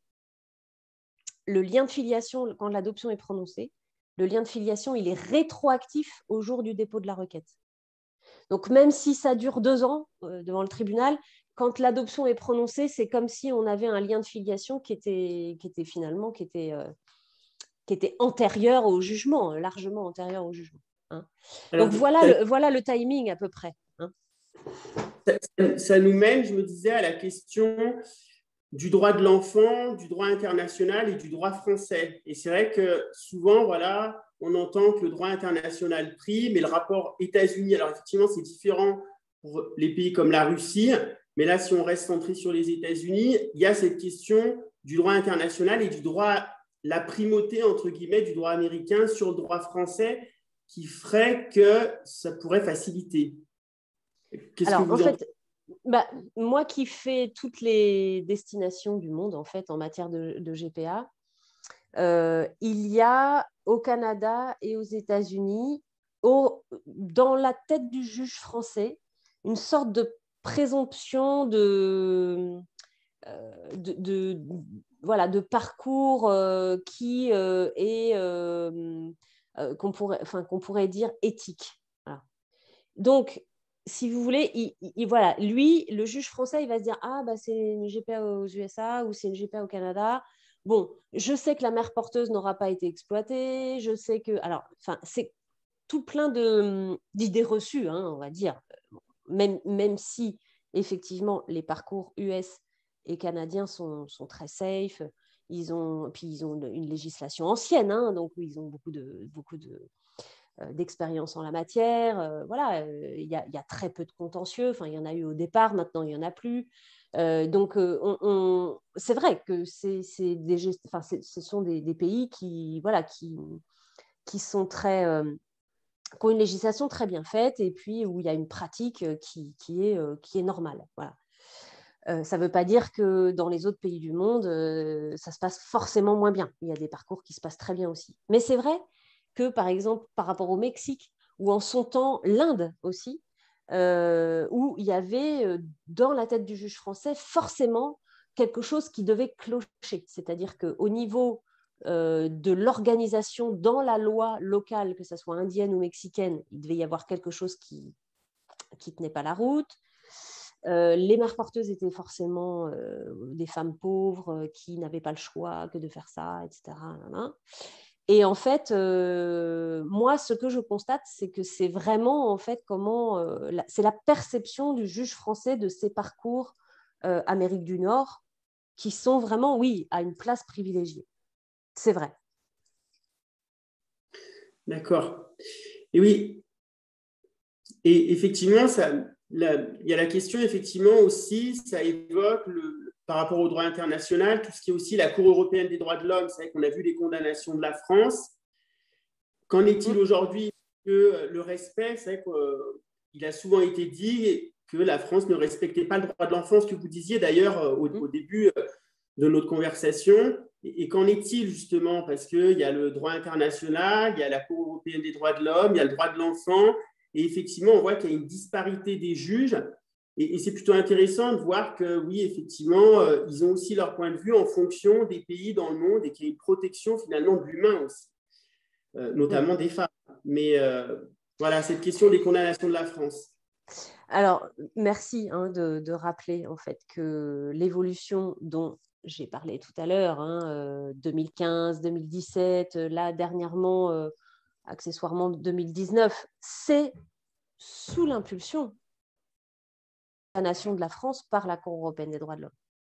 Speaker 2: le lien de filiation, quand l'adoption est prononcée, le lien de filiation, il est rétroactif au jour du dépôt de la requête. Donc, même si ça dure deux ans euh, devant le tribunal, quand l'adoption est prononcée, c'est comme si on avait un lien de filiation qui était, qui était finalement qui était, euh, qui était antérieur au jugement, largement antérieur au jugement. Hein. Alors, donc, voilà, ça, le, voilà le timing à peu près. Hein.
Speaker 1: Ça, ça nous mène, je me disais, à la question du droit de l'enfant, du droit international et du droit français. Et c'est vrai que souvent, voilà, on entend que le droit international prime, mais le rapport États-Unis, alors effectivement, c'est différent pour les pays comme la Russie, mais là, si on reste centré sur les États-Unis, il y a cette question du droit international et du droit, la primauté, entre guillemets, du droit américain sur le droit français qui ferait que ça pourrait faciliter.
Speaker 2: Qu'est-ce alors, que vous en fait, bah, moi qui fais toutes les destinations du monde, en fait, en matière de, de G P A, euh, il y a au Canada et aux États-Unis, au, dans la tête du juge français, une sorte de présomption de, euh, de, de, voilà, de parcours euh, qui euh, est, euh, euh, qu'on pourrait, enfin, qu'on pourrait dire éthique. Voilà. Donc, si vous voulez, il, il, voilà, lui, le juge français, il va se dire « Ah, bah, c'est une G P A aux U S A ou c'est une G P A au Canada. » Bon, je sais que la mère porteuse n'aura pas été exploitée, je sais que... Alors, enfin, c'est tout plein de, d'idées reçues, hein, on va dire, même, même si, effectivement, les parcours U S et canadiens sont, sont très safe, ils ont, puis ils ont une législation ancienne, hein, donc ils ont beaucoup de... Beaucoup de d'expérience en la matière. Euh, voilà, il y, y a très peu de contentieux. Enfin, il y en a eu au départ, maintenant, il n'y en a plus. Euh, donc, euh, on, on, c'est vrai que c'est, c'est des, enfin, c'est, ce sont des, des pays qui, voilà, qui, qui sont très... Euh, qui ont une législation très bien faite et puis où il y a une pratique qui, qui, est, euh, qui est normale. Voilà. Euh, ça ne veut pas dire que dans les autres pays du monde, euh, ça se passe forcément moins bien. Il y a des parcours qui se passent très bien aussi. Mais c'est vrai que, par exemple, par rapport au Mexique, ou en son temps l'Inde aussi, euh, où il y avait euh, dans la tête du juge français forcément quelque chose qui devait clocher. C'est-à-dire qu'au niveau euh, de l'organisation dans la loi locale, que ce soit indienne ou mexicaine, il devait y avoir quelque chose qui ne tenait pas la route. Euh, les mères porteuses étaient forcément euh, des femmes pauvres euh, qui n'avaient pas le choix que de faire ça, et cetera. Et en fait, euh, moi, ce que je constate, c'est que c'est vraiment, en fait, comment... Euh, la, c'est la perception du juge français de ces parcours euh, Amérique du Nord qui sont vraiment, oui, à une place privilégiée. C'est vrai.
Speaker 1: D'accord. Et oui, et effectivement, ça, la, il y a la question, effectivement, aussi, ça évoque, le, par rapport au droit international, tout ce qui est aussi la Cour européenne des droits de l'homme. C'est vrai qu'on a vu les condamnations de la France. Qu'en est-il aujourd'hui que le respect, c'est vrai qu'il a souvent été dit que la France ne respectait pas le droit de l'enfant, ce que vous disiez d'ailleurs au, au début de notre conversation. Et, et qu'en est-il justement? Parce qu'il y a le droit international, il y a la Cour européenne des droits de l'homme, il y a le droit de l'enfant. Et effectivement, on voit qu'il y a une disparité des juges. Et, et c'est plutôt intéressant de voir que, oui, effectivement, euh, ils ont aussi leur point de vue en fonction des pays dans le monde et qu'il y a une protection finalement de l'humain aussi, euh, notamment des femmes. Mais euh, voilà, cette question des condamnations de la France.
Speaker 2: Alors, merci hein, de, de rappeler en fait que l'évolution dont j'ai parlé tout à l'heure, hein, euh, deux mille quinze, deux mille dix-sept, euh, là dernièrement, euh, accessoirement deux mille dix-neuf, c'est sous l'impulsion de la nation de la France par la Cour européenne des droits de l'homme.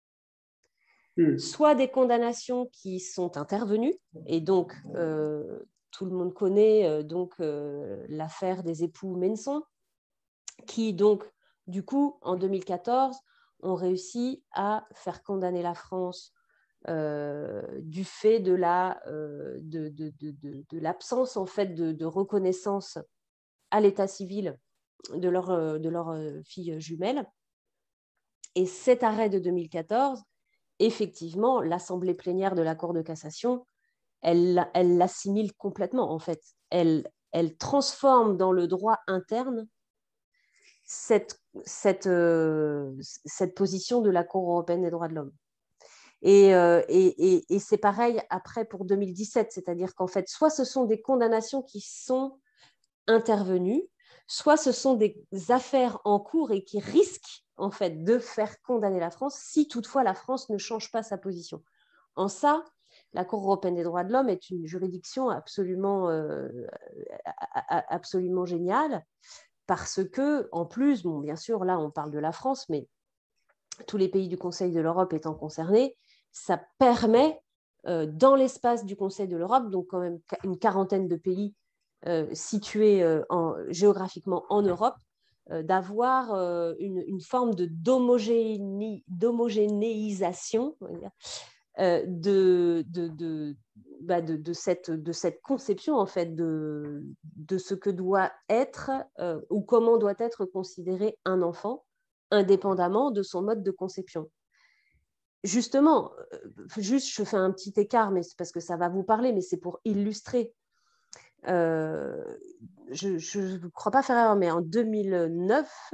Speaker 2: Mmh. Soit des condamnations qui sont intervenues, et donc euh, tout le monde connaît euh, donc, euh, l'affaire des époux Menson, qui donc, du coup, en deux mille quatorze, ont réussi à faire condamner la France euh, du fait de, la, euh, de, de, de, de, de l'absence en fait, de, de reconnaissance à l'état civil de leur, de leur fille jumelle. Et cet arrêt de deux mille quatorze, effectivement, l'Assemblée plénière de la Cour de cassation, elle, elle l'assimile complètement, en fait. Elle, elle transforme dans le droit interne cette, cette, euh, cette position de la Cour européenne des droits de l'homme. Et, euh, et, et, et c'est pareil après pour deux mille dix-sept, c'est-à-dire qu'en fait, soit ce sont des condamnations qui sont intervenues, soit ce sont des affaires en cours et qui risquent en fait de faire condamner la France si toutefois la France ne change pas sa position. En ça, la Cour européenne des droits de l'homme est une juridiction absolument, euh, absolument géniale parce que, en plus, bon, bien sûr, là on parle de la France, mais tous les pays du Conseil de l'Europe étant concernés, ça permet, euh, dans l'espace du Conseil de l'Europe, donc quand même une quarantaine de pays euh, situés euh, en, géographiquement en Europe, euh, d'avoir euh, une, une forme de, d'homogéné, d'homogénéisation euh, de, de, de, bah de, de, cette, de cette conception en fait, de, de ce que doit être euh, ou comment doit être considéré un enfant, indépendamment de son mode de conception. Justement, juste je fais un petit écart, mais c'est parce que ça va vous parler, mais c'est pour illustrer. Euh, je ne crois pas faire erreur, mais en deux mille neuf,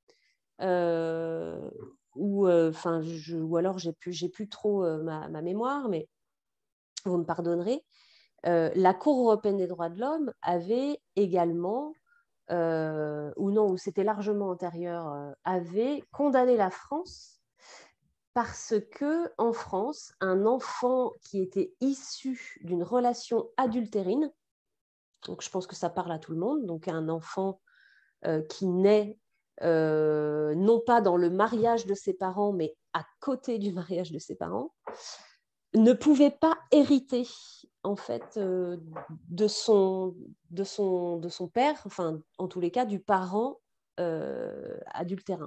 Speaker 2: euh, ou, euh, je, ou alors j'ai plus, j'ai plus trop euh, ma, ma mémoire, mais vous me pardonnerez, euh, la Cour européenne des droits de l'homme avait également, euh, ou non, ou c'était largement antérieur, euh, avait condamné la France parce que en France, un enfant qui était issu d'une relation adultérine, donc je pense que ça parle à tout le monde, donc un enfant euh, qui naît euh, non pas dans le mariage de ses parents, mais à côté du mariage de ses parents, ne pouvait pas hériter en fait euh, de, son, de, son, de son père, enfin en tous les cas du parent euh, adultérin.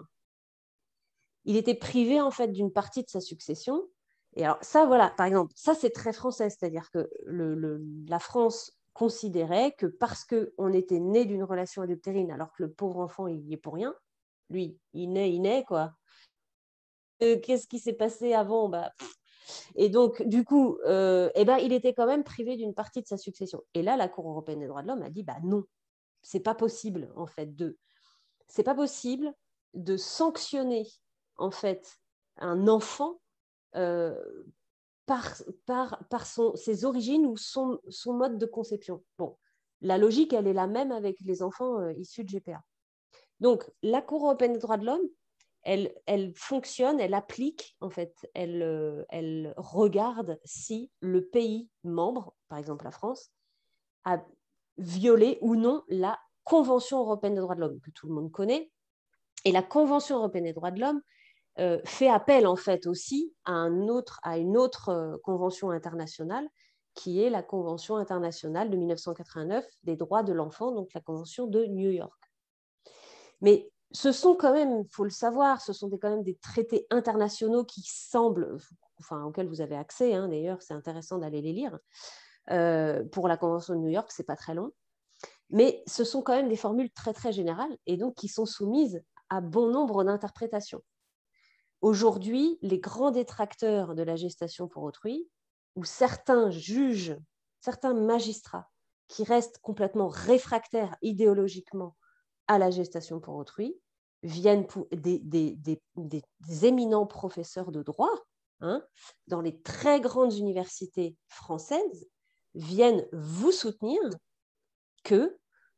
Speaker 2: Il était privé en fait d'une partie de sa succession. Et alors ça, voilà, par exemple, ça c'est très français, c'est-à-dire que le, le, la France considérait que parce qu'on était né d'une relation adultérine, alors que le pauvre enfant, il y est pour rien, lui, il naît, il naît, quoi. Euh, qu'est-ce qui s'est passé avant bah, Et donc, du coup, euh, eh ben, il était quand même privé d'une partie de sa succession. Et là, la Cour européenne des droits de l'homme a dit, bah non, c'est pas possible, en fait, de, c'est pas possible de sanctionner, en fait, un enfant euh, par, par, par son, ses origines ou son, son mode de conception. Bon, la logique, elle est la même avec les enfants euh, issus de G P A. Donc, la Cour européenne des droits de l'homme, elle, elle fonctionne, elle applique, en fait, elle, euh, elle regarde si le pays membre, par exemple la France, a violé ou non la Convention européenne des droits de l'homme, que tout le monde connaît. Et la Convention européenne des droits de l'homme euh, fait appel, en fait, aussi à, un autre, à une autre euh, convention internationale, qui est la Convention internationale de mille neuf cent quatre-vingt-neuf des droits de l'enfant, donc la Convention de New York. Mais ce sont quand même, il faut le savoir, ce sont des, quand même des traités internationaux qui semblent, enfin, auxquels vous avez accès, hein, d'ailleurs, c'est intéressant d'aller les lire. Euh, pour la Convention de New York, ce n'est pas très long. Mais ce sont quand même des formules très, très générales et donc qui sont soumises à bon nombre d'interprétations. Aujourd'hui, les grands détracteurs de la gestation pour autrui, ou certains juges, certains magistrats qui restent complètement réfractaires idéologiquement à la gestation pour autrui, viennent pour des, des, des, des, des éminents professeurs de droit hein, dans les très grandes universités françaises, viennent vous soutenir que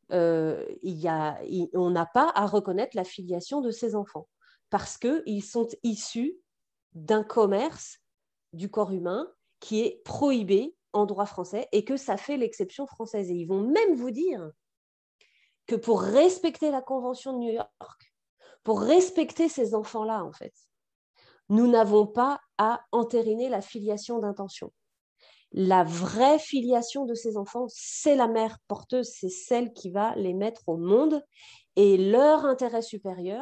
Speaker 2: euh, il y a, il, on n'a pas à reconnaître la filiation de ces enfants parce qu'ils sont issus d'un commerce du corps humain qui est prohibé en droit français et que ça fait l'exception française. Et ils vont même vous dire que pour respecter la Convention de New York, pour respecter ces enfants-là, en fait, nous n'avons pas à entériner la filiation d'intention. La vraie filiation de ces enfants, c'est la mère porteuse, c'est celle qui va les mettre au monde. Et leur intérêt supérieur,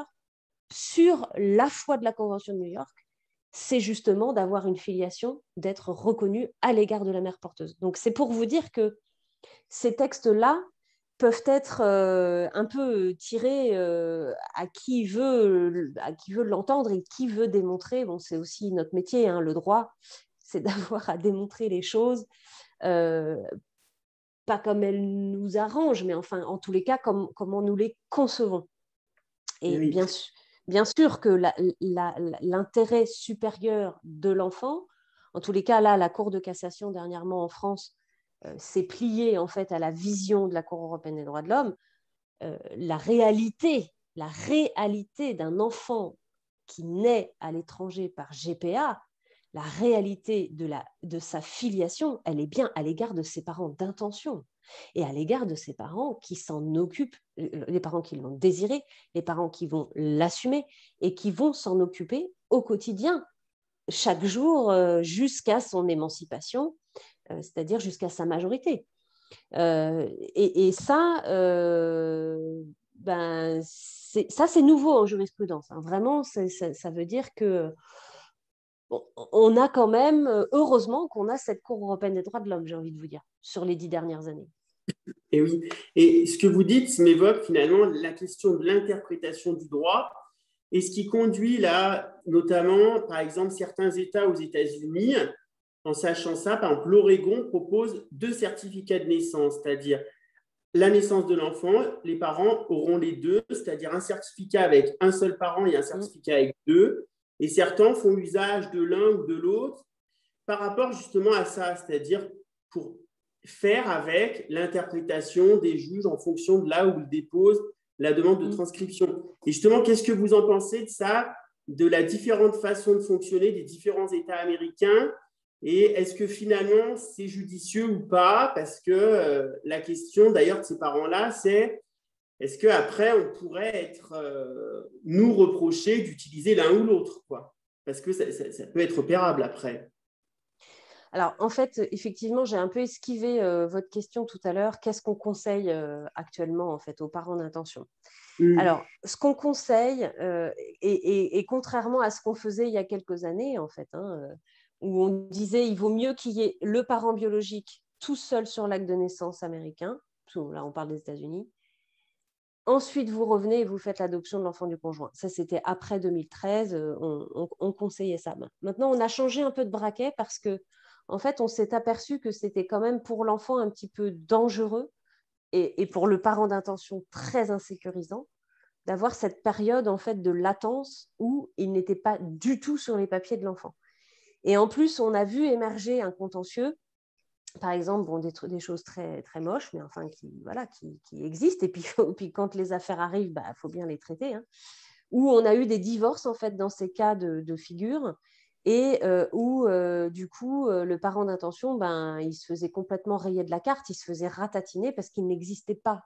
Speaker 2: sur la foi de la Convention de New York, c'est justement d'avoir une filiation, d'être reconnu à l'égard de la mère porteuse. Donc, c'est pour vous dire que ces textes-là peuvent être euh, un peu tirés euh, à qui veut, à qui veut l'entendre et qui veut démontrer. Bon, c'est aussi notre métier, hein, le droit, c'est d'avoir à démontrer les choses, euh, pas comme elles nous arrangent, mais enfin, en tous les cas, comme, comment nous les concevons. Et
Speaker 1: Oui.
Speaker 2: bien sûr, bien sûr que la, la, l'intérêt supérieur de l'enfant, en tous les cas, là, la Cour de cassation dernièrement en France euh, s'est pliée en fait à la vision de la Cour européenne des droits de l'homme. Euh, la réalité, la réalité d'un enfant qui naît à l'étranger par G P A, la réalité de, la, de sa filiation, elle est bien à l'égard de ses parents d'intention et à l'égard de ses parents qui s'en occupent, les parents qui l'ont désiré, les parents qui vont l'assumer et qui vont s'en occuper au quotidien, chaque jour euh, jusqu'à son émancipation, euh, c'est-à-dire jusqu'à sa majorité. Euh, et, et ça, euh, ben, c'est, ça, c'est nouveau en jurisprudence. Hein. Vraiment, c'est, ça, ça veut dire que bon, on a quand même, heureusement qu'on a cette Cour européenne des droits de l'homme, j'ai envie de vous dire, sur les dix dernières années.
Speaker 1: Et oui. Et ce que vous dites m'évoque finalement la question de l'interprétation du droit et ce qui conduit là, notamment, par exemple, certains États aux États-Unis, en sachant ça, par exemple, l'Oregon propose deux certificats de naissance, c'est-à-dire la naissance de l'enfant, les parents auront les deux, c'est-à-dire un certificat avec un seul parent et un certificat avec deux. Et certains font usage de l'un ou de l'autre par rapport justement à ça, c'est-à-dire pour faire avec l'interprétation des juges en fonction de là où ils déposent la demande de transcription. Et justement, qu'est-ce que vous en pensez de ça, de la différente façon de fonctionner des différents États américains? Et est-ce que finalement, c'est judicieux ou pas? Parce que euh, la question d'ailleurs de ces parents-là, c'est est-ce qu'après, on pourrait être, euh, nous reprocher d'utiliser l'un ou l'autre, quoi? Parce que ça, ça, ça peut être opérable après.
Speaker 2: Alors, en fait, effectivement, j'ai un peu esquivé euh, votre question tout à l'heure. Qu'est-ce qu'on conseille euh, actuellement, en fait, aux parents d'intention?
Speaker 1: Mmh.
Speaker 2: Alors, ce qu'on conseille, euh, et, et, et contrairement à ce qu'on faisait il y a quelques années, en fait, hein, euh, où on disait il vaut mieux qu'il y ait le parent biologique tout seul sur l'acte de naissance américain, là on parle des États-Unis, ensuite vous revenez et vous faites l'adoption de l'enfant du conjoint. Ça, c'était après deux mille treize, on, on, on conseillait ça. Maintenant, on a changé un peu de braquet parce que, en fait, on s'est aperçu que c'était quand même pour l'enfant un petit peu dangereux et, et pour le parent d'intention très insécurisant d'avoir cette période en fait de latence où il n'était pas du tout sur les papiers de l'enfant. Et en plus, on a vu émerger un contentieux, par exemple, bon, des, des choses très, très moches, mais enfin qui, voilà, qui, qui existent. Et puis, puis quand les affaires arrivent, bah, faut bien les traiter. Hein, où on a eu des divorces en fait dans ces cas de, de figure et euh, où euh, du coup euh, le parent d'intention, ben, il se faisait complètement rayer de la carte, il se faisait ratatiner parce qu'il n'existait pas.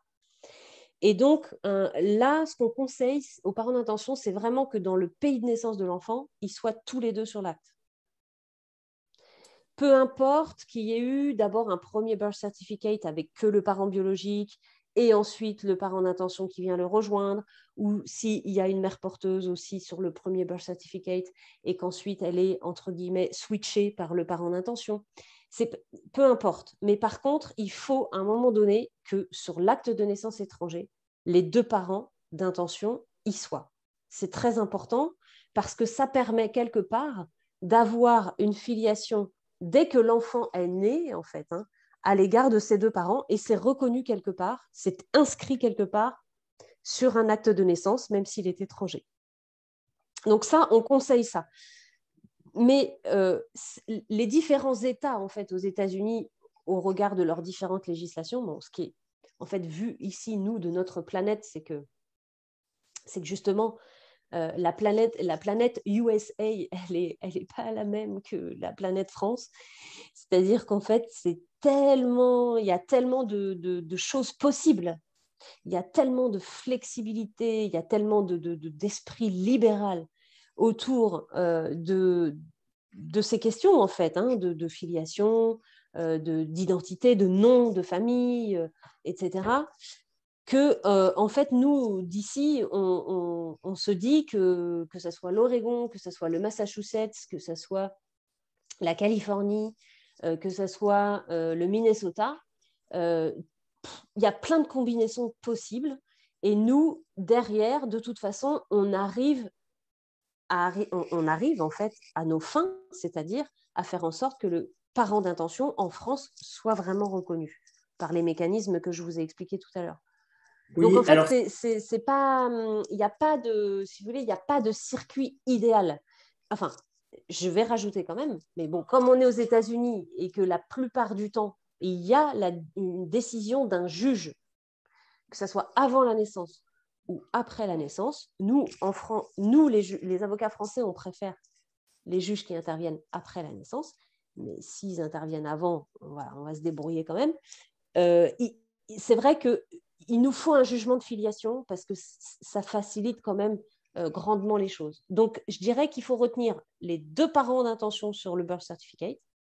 Speaker 2: Et donc, euh, là, ce qu'on conseille aux parents d'intention, c'est vraiment que dans le pays de naissance de l'enfant, ils soient tous les deux sur l'acte. Peu importe qu'il y ait eu d'abord un premier birth certificate avec que le parent biologique et ensuite le parent d'intention qui vient le rejoindre, ou s'il y a une mère porteuse aussi sur le premier birth certificate et qu'ensuite elle est, entre guillemets, switchée par le parent d'intention. C'est, peu importe. Mais par contre, il faut à un moment donné que sur l'acte de naissance étranger, les deux parents d'intention y soient. C'est très important parce que ça permet quelque part d'avoir une filiation dès que l'enfant est né, en fait, hein, à l'égard de ses deux parents, et c'est reconnu quelque part, c'est inscrit quelque part sur un acte de naissance, même s'il est étranger. Donc ça, on conseille ça. Mais euh, les différents États, en fait, aux États-Unis, au regard de leurs différentes législations, bon, ce qui est en fait, vu ici, nous, de notre planète, c'est que, c'est que justement, euh, la, planète, la planète U S A, elle n'est elle est pas la même que la planète France. C'est-à-dire qu'en fait, c'est tellement, il y a tellement de, de, de choses possibles. Il y a tellement de flexibilité, il y a tellement de, de, de, d'esprit libéral autour euh, de, de ces questions, en fait, hein, de, de filiation, euh, de, d'identité, de nom, de famille, euh, et cetera, que, euh, en fait, nous, d'ici, on, on, on se dit que, que ce soit l'Oregon, que ce soit le Massachusetts, que ce soit la Californie, euh, que ce soit euh, le Minnesota, euh, il y a plein de combinaisons possibles. Et nous, derrière, de toute façon, on arrive, à, on, on arrive en fait à nos fins, c'est-à-dire à faire en sorte que le parent d'intention en France soit vraiment reconnu par les mécanismes que je vous ai expliqués tout à l'heure. Donc,
Speaker 1: Oui,
Speaker 2: en fait,
Speaker 1: alors,
Speaker 2: c'est, c'est, c'est pas, il n'y a pas de, si vous voulez, il n'y a pas de circuit idéal. Enfin, je vais rajouter quand même, mais bon, comme on est aux États-Unis et que la plupart du temps, il y a la, une décision d'un juge, que ce soit avant la naissance ou après la naissance, nous, en France, nous, les, ju- les avocats français, on préfère les juges qui interviennent après la naissance, mais s'ils interviennent avant, on va, on va se débrouiller quand même. Euh, il, c'est vrai qu'il nous faut un jugement de filiation parce que ça facilite quand même euh, grandement les choses. Donc, je dirais qu'il faut retenir les deux parents d'intention sur le birth certificate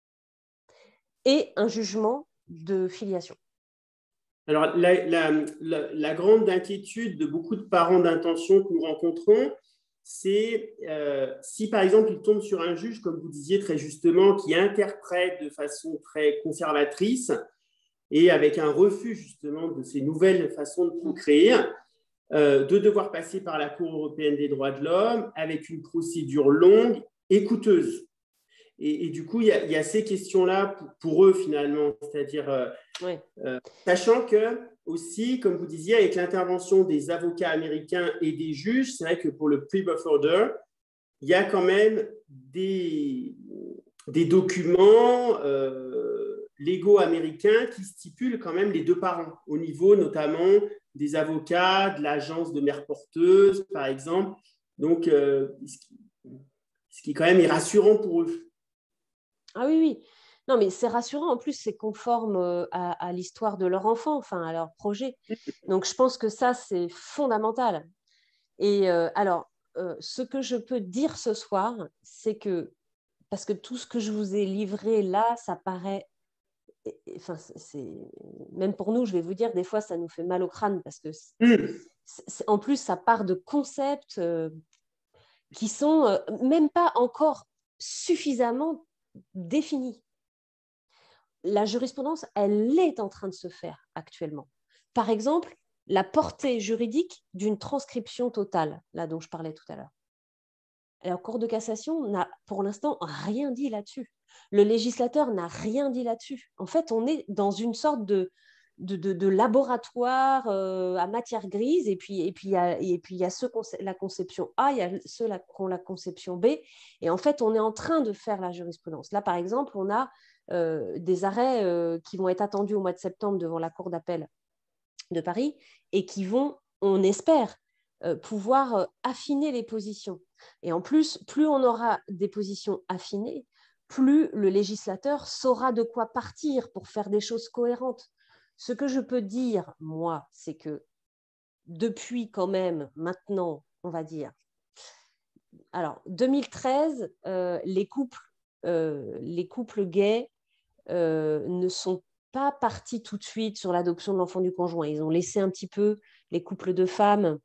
Speaker 2: et un jugement de filiation.
Speaker 1: alors la, la, la, la grande inquiétude de beaucoup de parents d'intention que nous rencontrons, c'est euh, si par exemple ils tombent sur un juge, comme vous disiez très justement, qui interprète de façon très conservatrice et avec un refus justement de ces nouvelles façons de procréer, euh, de devoir passer par la Cour européenne des droits de l'homme avec une procédure longue et coûteuse. Et, et du coup, il y, a, il y a ces questions-là pour, pour eux finalement, c'est-à-dire euh,
Speaker 2: Oui.
Speaker 1: euh, sachant que aussi, comme vous disiez, avec l'intervention des avocats américains et des juges, c'est vrai que pour le pre-birth order, il y a quand même des, des documents euh, légaux américains qui stipulent quand même les deux parents, au niveau notamment des avocats, de l'agence de mère porteuse, par exemple. Donc, euh, ce, qui, ce qui quand même est rassurant pour eux.
Speaker 2: Ah oui, oui. Non, mais c'est rassurant. En plus, c'est conforme euh, à, à l'histoire de leur enfant, enfin, à leur projet. Donc, je pense que ça, c'est fondamental. Et euh, alors, euh, ce que je peux dire ce soir, c'est que, parce que tout ce que je vous ai livré là, ça paraît, enfin, c'est, même pour nous, je vais vous dire, des fois, ça nous fait mal au crâne, parce que,
Speaker 1: Mmh.
Speaker 2: c'est, en plus, ça part de concepts euh, qui sont euh, même pas encore suffisamment définis. La jurisprudence, elle est en train de se faire actuellement. Par exemple, la portée juridique d'une transcription totale, là dont je parlais tout à l'heure. La Cour de cassation n'a pour l'instant rien dit là-dessus. Le législateur n'a rien dit là-dessus. En fait, on est dans une sorte de, de, de, de laboratoire euh, à matière grise, et puis, et puis il y a, et puis, il y a ceux qui ont la conception A, il y a ceux qui ont la conception B, et en fait, on est en train de faire la jurisprudence. Là, par exemple, on a euh, des arrêts euh, qui vont être attendus au mois de septembre devant la Cour d'appel de Paris, et qui vont, on espère, euh, pouvoir euh, affiner les positions. Et en plus, plus on aura des positions affinées, plus le législateur saura de quoi partir pour faire des choses cohérentes. Ce que je peux dire, moi, c'est que depuis quand même maintenant, on va dire, alors deux mille treize, euh, les couples, euh, les couples gays euh, ne sont pas partis tout de suite sur l'adoption de l'enfant du conjoint. Ils ont laissé un petit peu les couples de femmes,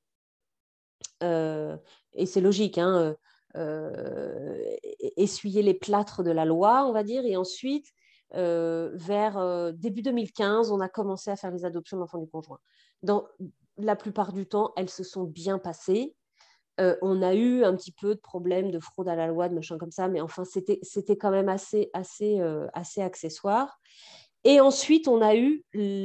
Speaker 2: euh, et c'est logique, hein, euh, essuyer les plâtres de la loi, on va dire, et ensuite, euh, vers euh, début deux mille quinze, on a commencé à faire les adoptions de l'enfant du conjoint. Dans la plupart du temps, elles se sont bien passées. Euh, on a eu un petit peu de problèmes de fraude à la loi, de machin comme ça, mais enfin, c'était, c'était quand même assez, assez, euh, assez accessoire. Et ensuite, on a eu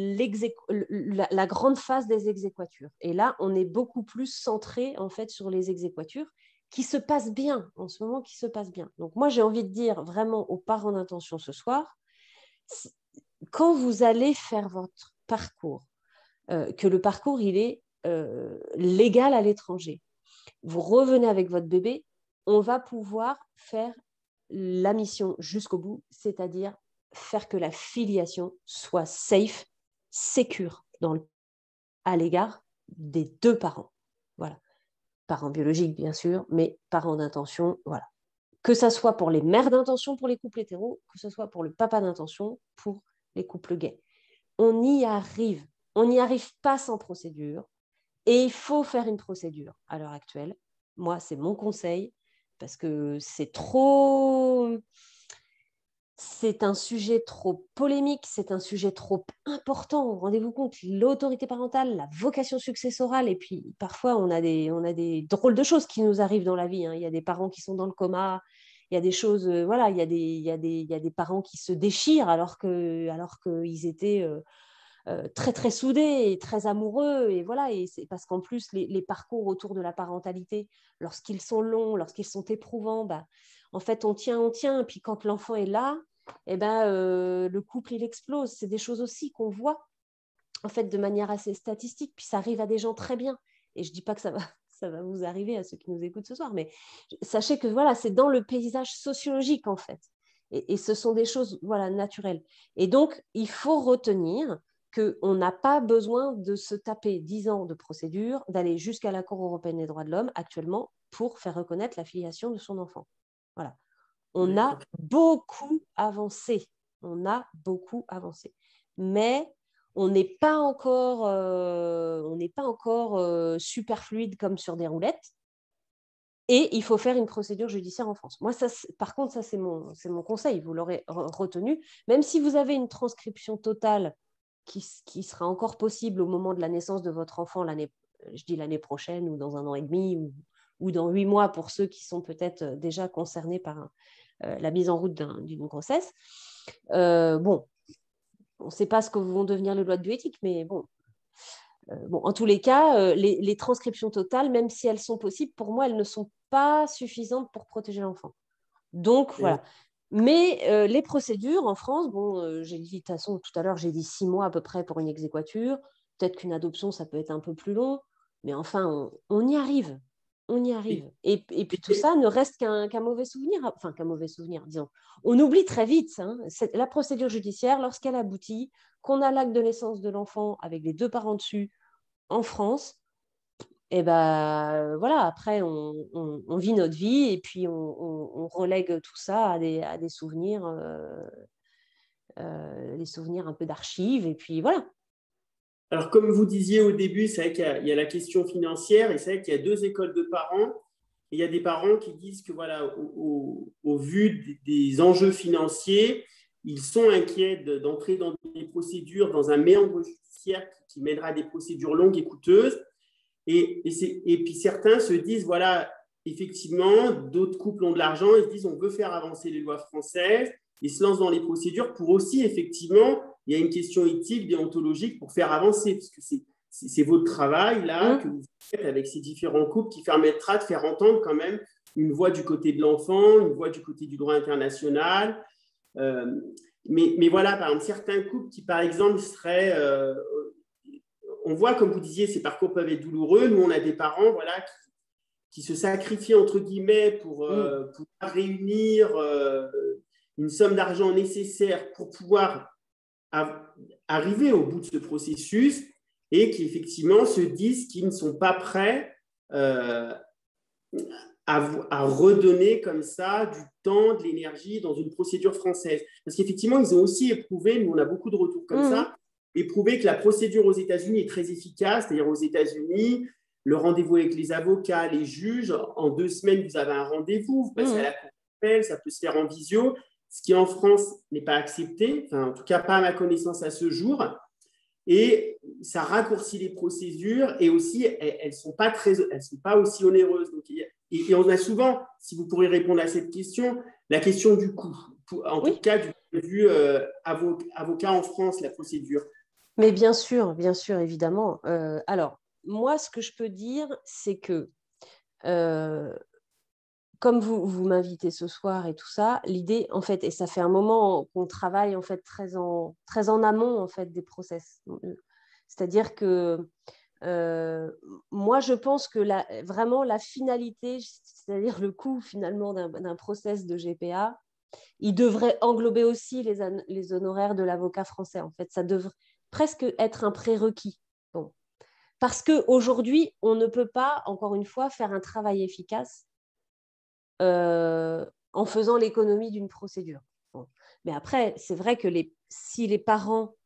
Speaker 2: la, la grande phase des exéquatures. Et là, on est beaucoup plus centré en fait sur les exéquatures qui se passent bien, en ce moment, qui se passent bien. Donc moi, j'ai envie de dire vraiment aux parents d'intention ce soir, quand vous allez faire votre parcours euh, que le parcours, il est euh, légal à l'étranger. Vous revenez avec votre bébé, on va pouvoir faire la mission jusqu'au bout, c'est-à-dire faire que la filiation soit safe, sécure dans le, à l'égard des deux parents. Voilà. Parents biologiques, bien sûr, mais parents d'intention, voilà. Que ça soit pour les mères d'intention pour les couples hétéros, que ce soit pour le papa d'intention pour les couples gays. On y arrive. On n'y arrive pas sans procédure. Et il faut faire une procédure à l'heure actuelle. Moi, c'est mon conseil, parce que c'est trop... C'est un sujet trop polémique, c'est un sujet trop important. Rendez-vous compte, l'autorité parentale, la vocation successorale, et puis parfois on a des, on a des drôles de choses qui nous arrivent dans la vie. Hein. Il y a des parents qui sont dans le coma, il y a des choses, euh, voilà, il y a des, il y a des, il y a des parents qui se déchirent alors que, alors qu'ils étaient euh, euh, très très soudés et très amoureux. Et voilà, et c'est parce qu'en plus les, les parcours autour de la parentalité, lorsqu'ils sont longs, lorsqu'ils sont éprouvants, bah, en fait, on tient, on tient. Et puis quand l'enfant est là, eh ben, euh, le couple, il explose. C'est des choses aussi qu'on voit, en fait, de manière assez statistique. Puis ça arrive à des gens très bien. Et je ne dis pas que ça va, ça va vous arriver à ceux qui nous écoutent ce soir, mais sachez que voilà, c'est dans le paysage sociologique, en fait. Et, et ce sont des choses voilà, naturelles. Et donc, il faut retenir qu'on n'a pas besoin de se taper dix ans de procédure, d'aller jusqu'à la Cour européenne des droits de l'homme actuellement pour faire reconnaître la filiation de son enfant. Voilà. On a beaucoup avancé. On a beaucoup avancé. Mais on n'est pas encore, euh, on n'est pas encore euh, super fluide comme sur des roulettes. Et il faut faire une procédure judiciaire en France. Moi, ça, par contre, ça, c'est mon, c'est mon conseil. Vous l'aurez retenu. Même si vous avez une transcription totale qui, qui sera encore possible au moment de la naissance de votre enfant, l'année, je dis l'année prochaine ou dans un an et demi ou, ou dans huit mois pour ceux qui sont peut-être déjà concernés par un, euh, la mise en route d'un, d'une grossesse. Euh, bon, on ne sait pas ce que vont devenir les lois de bioéthique, mais bon. Euh, bon, en tous les cas, euh, les, les transcriptions totales, même si elles sont possibles, pour moi, elles ne sont pas suffisantes pour protéger l'enfant. Donc, voilà. Mais euh, les procédures en France, bon, euh, j'ai dit, de toute façon, tout à l'heure, j'ai dit six mois à peu près pour une exéquature. Peut-être qu'une adoption, ça peut être un peu plus long. Mais enfin, on, on y arrive. On y arrive. Et, et puis tout ça ne reste qu'un, qu'un mauvais souvenir. Enfin, qu'un mauvais souvenir, disons. On oublie très vite hein, cette, la procédure judiciaire, lorsqu'elle aboutit, qu'on a l'acte de naissance de l'enfant avec les deux parents dessus en France, et ben voilà, après, on, on, on vit notre vie et puis on, on, on relègue tout ça à des, à des souvenirs, euh, euh, des souvenirs un peu d'archives. Et puis voilà.
Speaker 1: Alors, comme vous disiez au début, c'est vrai qu'il y a, il y a la question financière et c'est vrai qu'il y a deux écoles de parents. Et il y a des parents qui disent que, voilà, au, au, au vu des enjeux financiers, ils sont inquiets de, d'entrer dans des procédures, dans un méandre judiciaire qui, qui mènera à des procédures longues et coûteuses. Et, et, c'est, et puis certains se disent, voilà, effectivement, d'autres couples ont de l'argent, ils se disent, on veut faire avancer les lois françaises, ils se lancent dans les procédures pour aussi, effectivement, il y a une question éthique, déontologique pour faire avancer, parce que c'est, c'est, c'est votre travail, là, mmh. que vous faites avec ces différents couples qui permettra de faire entendre quand même une voix du côté de l'enfant, une voix du côté du droit international. Euh, mais, mais voilà, par exemple, certains couples qui, par exemple, seraient... Euh, on voit, comme vous disiez, ces parcours peuvent être douloureux. Nous, on a des parents voilà, qui, qui se sacrifient, entre guillemets, pour, euh, pour réunir euh, une somme d'argent nécessaire pour pouvoir av- arriver au bout de ce processus et qui, effectivement, se disent qu'ils ne sont pas prêts euh, à, à redonner comme ça du temps, de l'énergie dans une procédure française. Parce qu'effectivement, ils ont aussi éprouvé, nous, on a beaucoup de retours comme mmh. ça, éprouvé que la procédure aux États-Unis est très efficace, c'est-à-dire aux États-Unis, le rendez-vous avec les avocats, les juges, en deux semaines, vous avez un rendez-vous, vous passez mmh. à la cour d'appel, ça peut se faire en visio, ce qui en France n'est pas accepté, enfin, en tout cas pas à ma connaissance à ce jour, et ça raccourcit les procédures et aussi elles ne sont pas très, elles sont pas aussi onéreuses. Donc, et, et on a souvent, si vous pourrez répondre à cette question, la question du coût, en oui. tout cas du point de vue euh, avocat en France, la procédure.
Speaker 2: Mais bien sûr, bien sûr, évidemment. Euh, alors, moi, ce que je peux dire, c'est que, euh, comme vous, vous m'invitez ce soir et tout ça, l'idée, en fait, et ça fait un moment qu'on travaille en fait très en, très en amont en fait des process. C'est-à-dire que euh, moi, je pense que la, vraiment la finalité, c'est-à-dire le coût finalement d'un, d'un process de G P A, il devrait englober aussi les, les honoraires de l'avocat français. En fait, ça devrait presque être un prérequis. Bon. Parce qu'aujourd'hui, on ne peut pas, encore une fois, faire un travail efficace euh, en faisant l'économie d'une procédure. Bon. Mais après, c'est vrai que les, si les parents,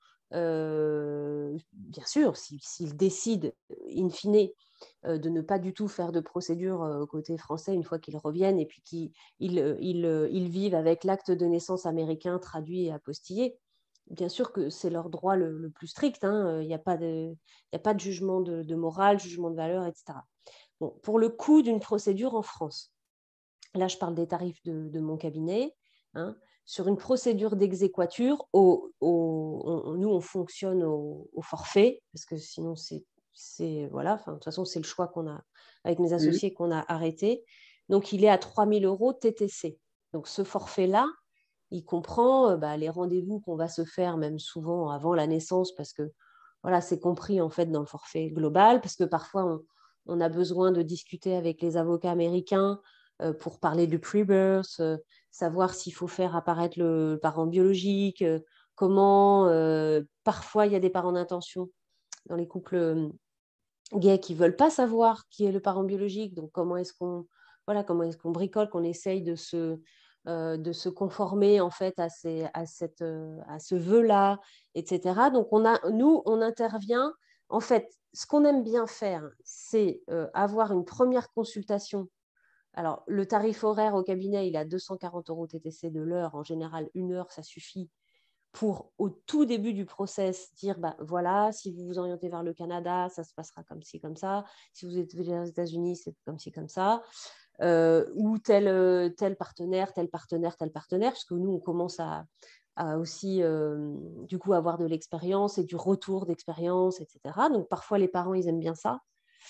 Speaker 2: euh, bien sûr, s'ils si, si décident, in fine, euh, de ne pas du tout faire de procédure euh, côté français une fois qu'ils reviennent et puis qu'ils ils, ils, ils vivent avec l'acte de naissance américain traduit et apostillé, bien sûr que c'est leur droit le, le plus strict. Hein. Il n'y a pas de, il y a pas de jugement de, de morale, jugement de valeur, et cetera. Bon, pour le coût d'une procédure en France, là, je parle des tarifs de, de mon cabinet. Hein. Sur une procédure d'exéquature, au, au, on, nous, on fonctionne au, au forfait, parce que sinon, c'est, c'est voilà, de toute façon, c'est le choix qu'on a avec mes associés mmh. qu'on a arrêté. Donc, il est à trois mille euros T T C. Donc, ce forfait-là, il comprend euh, bah, les rendez-vous qu'on va se faire, même souvent avant la naissance, parce que voilà, c'est compris en fait dans le forfait global, parce que parfois, on, on a besoin de discuter avec les avocats américains pour parler du pre-birth, euh, savoir s'il faut faire apparaître le, le parent biologique, euh, comment euh, parfois il y a des parents d'intention dans les couples euh, gays qui ne veulent pas savoir qui est le parent biologique, donc comment est-ce qu'on voilà, comment est-ce qu'on bricole, qu'on essaye de se, euh, de se conformer en fait à, ces, à, cette, euh, à ce vœu-là, et cetera. Donc on a, nous, on intervient. En fait, ce qu'on aime bien faire, c'est euh, avoir une première consultation. Alors, le tarif horaire au cabinet, il est à deux cent quarante euros T T C de l'heure. En général, une heure, ça suffit pour, au tout début du process, dire, bah, voilà, si vous vous orientez vers le Canada, ça se passera comme ci, comme ça. Si vous êtes vers les États-Unis, c'est comme ci, comme ça. Euh, ou tel, tel partenaire, tel partenaire, tel partenaire, parce que nous, on commence à, à aussi, euh, du coup, avoir de l'expérience et du retour d'expérience, et cetera. Donc, parfois, les parents, ils aiment bien ça.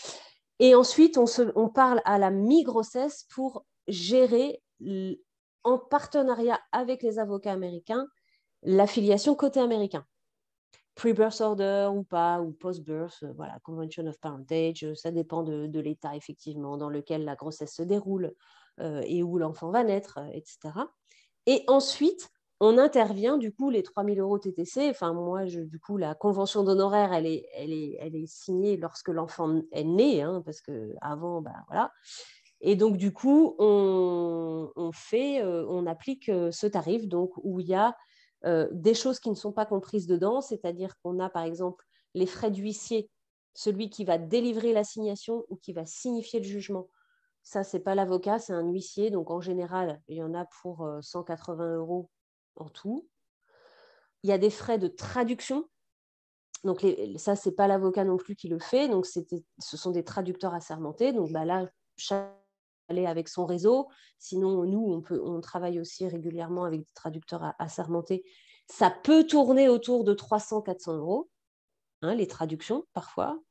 Speaker 2: Et ensuite, on, se, on parle à la mi-grossesse pour gérer, en partenariat avec les avocats américains, l'affiliation côté américain. Pre-birth order ou pas, ou post-birth, voilà, Convention of Parentage, ça dépend de, de l'état, effectivement, dans lequel la grossesse se déroule euh, et où l'enfant va naître, et cetera. Et ensuite, on intervient, du coup, les trois mille euros T T C. Enfin, moi, je, du coup, la convention d'honoraires, elle est, elle, est, elle est signée lorsque l'enfant est né, hein, parce qu'avant, ben, voilà. Et donc, du coup, on, on fait, euh, on applique euh, ce tarif, donc, où il y a euh, des choses qui ne sont pas comprises dedans, c'est-à-dire qu'on a, par exemple, les frais d'huissier, celui qui va délivrer l'assignation ou qui va signifier le jugement. Ça, ce n'est pas l'avocat, c'est un huissier. Donc, en général, il y en a pour euh, cent quatre-vingts euros en tout. Il y a des frais de traduction. Donc, les, ça, ce n'est pas l'avocat non plus qui le fait. Donc, ce sont des traducteurs assermentés. Donc, bah, là, chaque aller avec son réseau. Sinon, nous, on, peut, on travaille aussi régulièrement avec des traducteurs assermentés. Ça peut tourner autour de trois cents à quatre cents euros, hein, les traductions, parfois.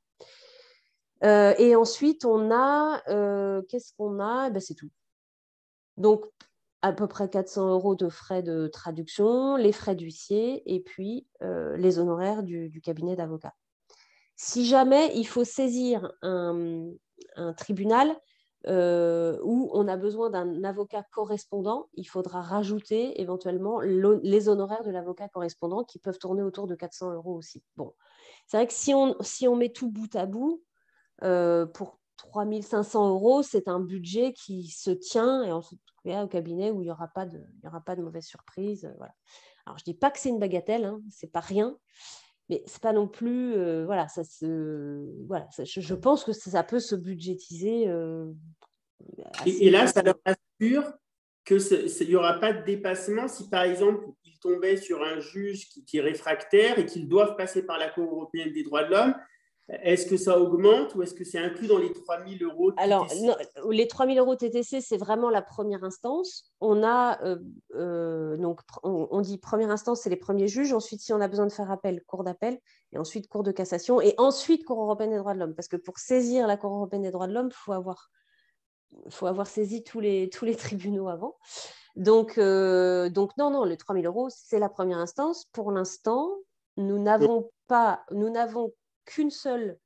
Speaker 2: Euh, et ensuite, on a, euh, qu'est-ce qu'on a? Ben, c'est tout. Donc, à peu près quatre cents euros de frais de traduction, les frais d'huissier et puis euh, les honoraires du, du cabinet d'avocat. Si jamais il faut saisir un, un tribunal euh, où on a besoin d'un avocat correspondant, il faudra rajouter éventuellement les honoraires de l'avocat correspondant qui peuvent tourner autour de quatre cents euros aussi. Bon, c'est vrai que si on, si on met tout bout à bout, euh, pour trois mille cinq cents euros, c'est un budget qui se tient et en tout cas au cabinet où il n'y aura pas de, il y aura pas de mauvaise surprise. Voilà. Alors, je ne dis pas que c'est une bagatelle, hein, ce n'est pas rien, mais ce n'est pas non plus... Euh, voilà, ça se, voilà ça, je, je pense que ça, ça peut se budgétiser euh, assez
Speaker 1: et, et là, ça leur assure qu'il n'y aura pas de dépassement si, par exemple, ils tombaient sur un juge qui, qui est réfractaire et qu'ils doivent passer par la Cour européenne des droits de l'homme. Est-ce que ça augmente ou est-ce que c'est inclus dans les trois mille euros de
Speaker 2: Alors,
Speaker 1: T T C?
Speaker 2: non, les trois mille euros T T C, c'est vraiment la première instance. On a, euh, euh, donc, on, on dit première instance, c'est les premiers juges. Ensuite, si on a besoin de faire appel, cour d'appel. Et ensuite, cour de cassation. Et ensuite, Cour européenne des droits de l'homme. Parce que pour saisir la Cour européenne des droits de l'homme, il faut avoir, faut avoir saisi tous les, tous les tribunaux avant. Donc, euh, donc, non, non, les trois mille euros, c'est la première instance. Pour l'instant, nous n'avons pas, nous n'avons qu'une seule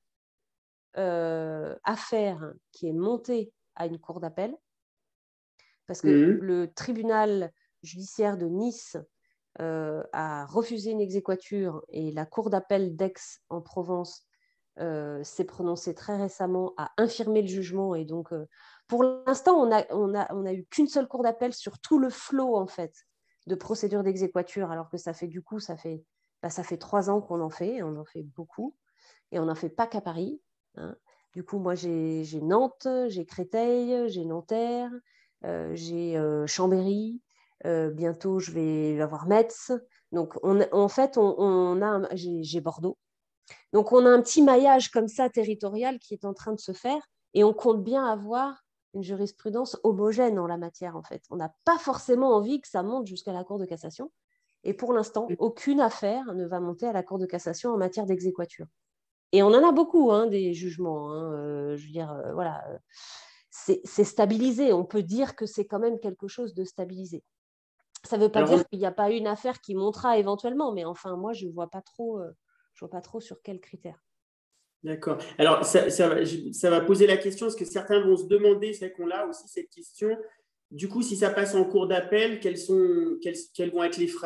Speaker 2: euh, affaire qui est montée à une cour d'appel, parce que mmh. le tribunal judiciaire de Nice euh, a refusé une exéquatur et la cour d'appel d'Aix-en-Provence euh, s'est prononcée très récemment à infirmer le jugement. Et donc, euh, pour l'instant, on a, on a, on a eu qu'une seule cour d'appel sur tout le flot, en fait, de procédures d'exéquatur, alors que ça fait, du coup, ça fait, bah, ça fait trois ans qu'on en fait, on en fait beaucoup, et on n'en fait pas qu'à Paris. Hein. Du coup, moi, j'ai, j'ai Nantes, j'ai Créteil, j'ai Nanterre, euh, j'ai euh, Chambéry, euh, bientôt, je vais avoir Metz. Donc, on, en fait, on, on a un, j'ai, j'ai Bordeaux. Donc, on a un petit maillage comme ça territorial qui est en train de se faire et on compte bien avoir une jurisprudence homogène en la matière, en fait. On n'a pas forcément envie que ça monte jusqu'à la Cour de cassation. Et pour l'instant, aucune affaire ne va monter à la Cour de cassation en matière d'exéquatur. Et on en a beaucoup, hein, des jugements. Hein, euh, je veux dire, euh, voilà, euh, c'est, c'est stabilisé. On peut dire que c'est quand même quelque chose de stabilisé. Ça ne veut pas Alors, dire on... qu'il n'y a pas une affaire qui montera éventuellement, mais enfin, moi, je ne vois pas trop, euh, je vois pas trop sur quels critères.
Speaker 1: D'accord. Alors, ça, ça, ça va poser la question, parce que certains vont se demander, c'est qu'on a aussi cette question, du coup, si ça passe en cours d'appel, quels, sont, quels, quels vont être les frais ?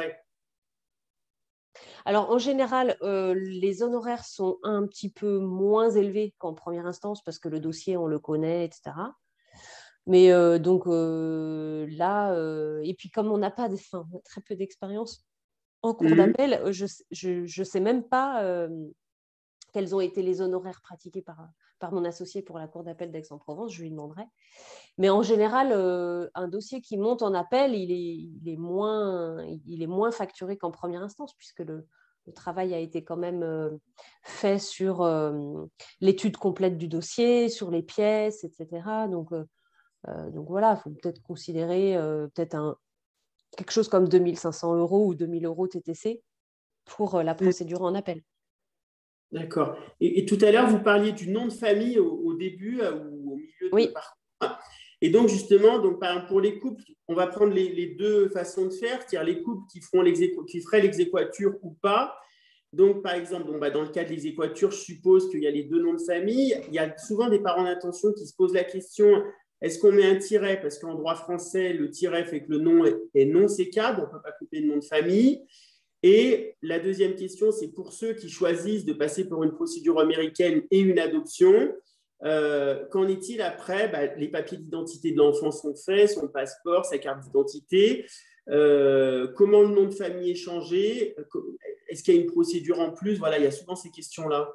Speaker 2: Alors, en général, euh, les honoraires sont un petit peu moins élevés qu'en première instance parce que le dossier, on le connaît, et cetera. Mais euh, donc euh, là, euh, et puis comme on n'a pas de, enfin, très peu d'expérience en cours mmh. d'appel, je ne sais même pas euh, quels ont été les honoraires pratiqués par, par mon associé pour la cour d'appel d'Aix-en-Provence, je lui demanderai. Mais en général, euh, un dossier qui monte en appel, il est, il est, moins, il est moins facturé qu'en première instance, puisque le, le travail a été quand même euh, fait sur euh, l'étude complète du dossier, sur les pièces, et cetera. Donc, euh, euh, donc voilà, il faut peut-être considérer euh, peut-être un, quelque chose comme deux mille cinq cents euros ou deux mille euros T T C pour euh, la procédure en appel.
Speaker 1: D'accord. Et, et tout à l'heure, vous parliez du nom de famille au, au début euh, ou au milieu de
Speaker 2: oui.
Speaker 1: votre parcours. Et donc, justement, donc, par exemple, pour les couples, on va prendre les, les deux façons de faire, c'est-à-dire les couples qui, feront qui feraient l'exéquature ou pas. Donc, par exemple, bon, bah, dans le cas de l'exéquature, je suppose qu'il y a les deux noms de famille. Il y a souvent des parents d'intention qui se posent la question, est-ce qu'on met un tiret? Parce qu'en droit français, le tiret fait que le nom est, est non sécable, on ne peut pas couper le nom de famille. Et la deuxième question, c'est pour ceux qui choisissent de passer par une procédure américaine et une adoption, euh, qu'en est-il après? Bah, les papiers d'identité de l'enfant sont faits, son passeport, sa carte d'identité. Euh, comment le nom de famille est changé? Est-ce qu'il y a une procédure en plus? Voilà, il y a souvent ces questions-là.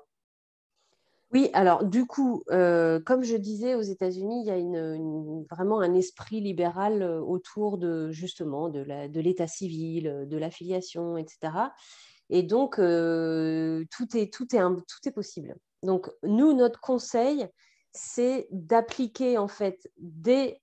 Speaker 2: Oui, alors du coup, euh, comme je disais, aux États-Unis, il y a une, une, vraiment un esprit libéral autour de justement de, la, de l'état civil, de l'affiliation, et cetera. Et donc, euh, tout, est, tout, est un, tout est possible. Donc, nous, notre conseil, c'est d'appliquer en fait dès,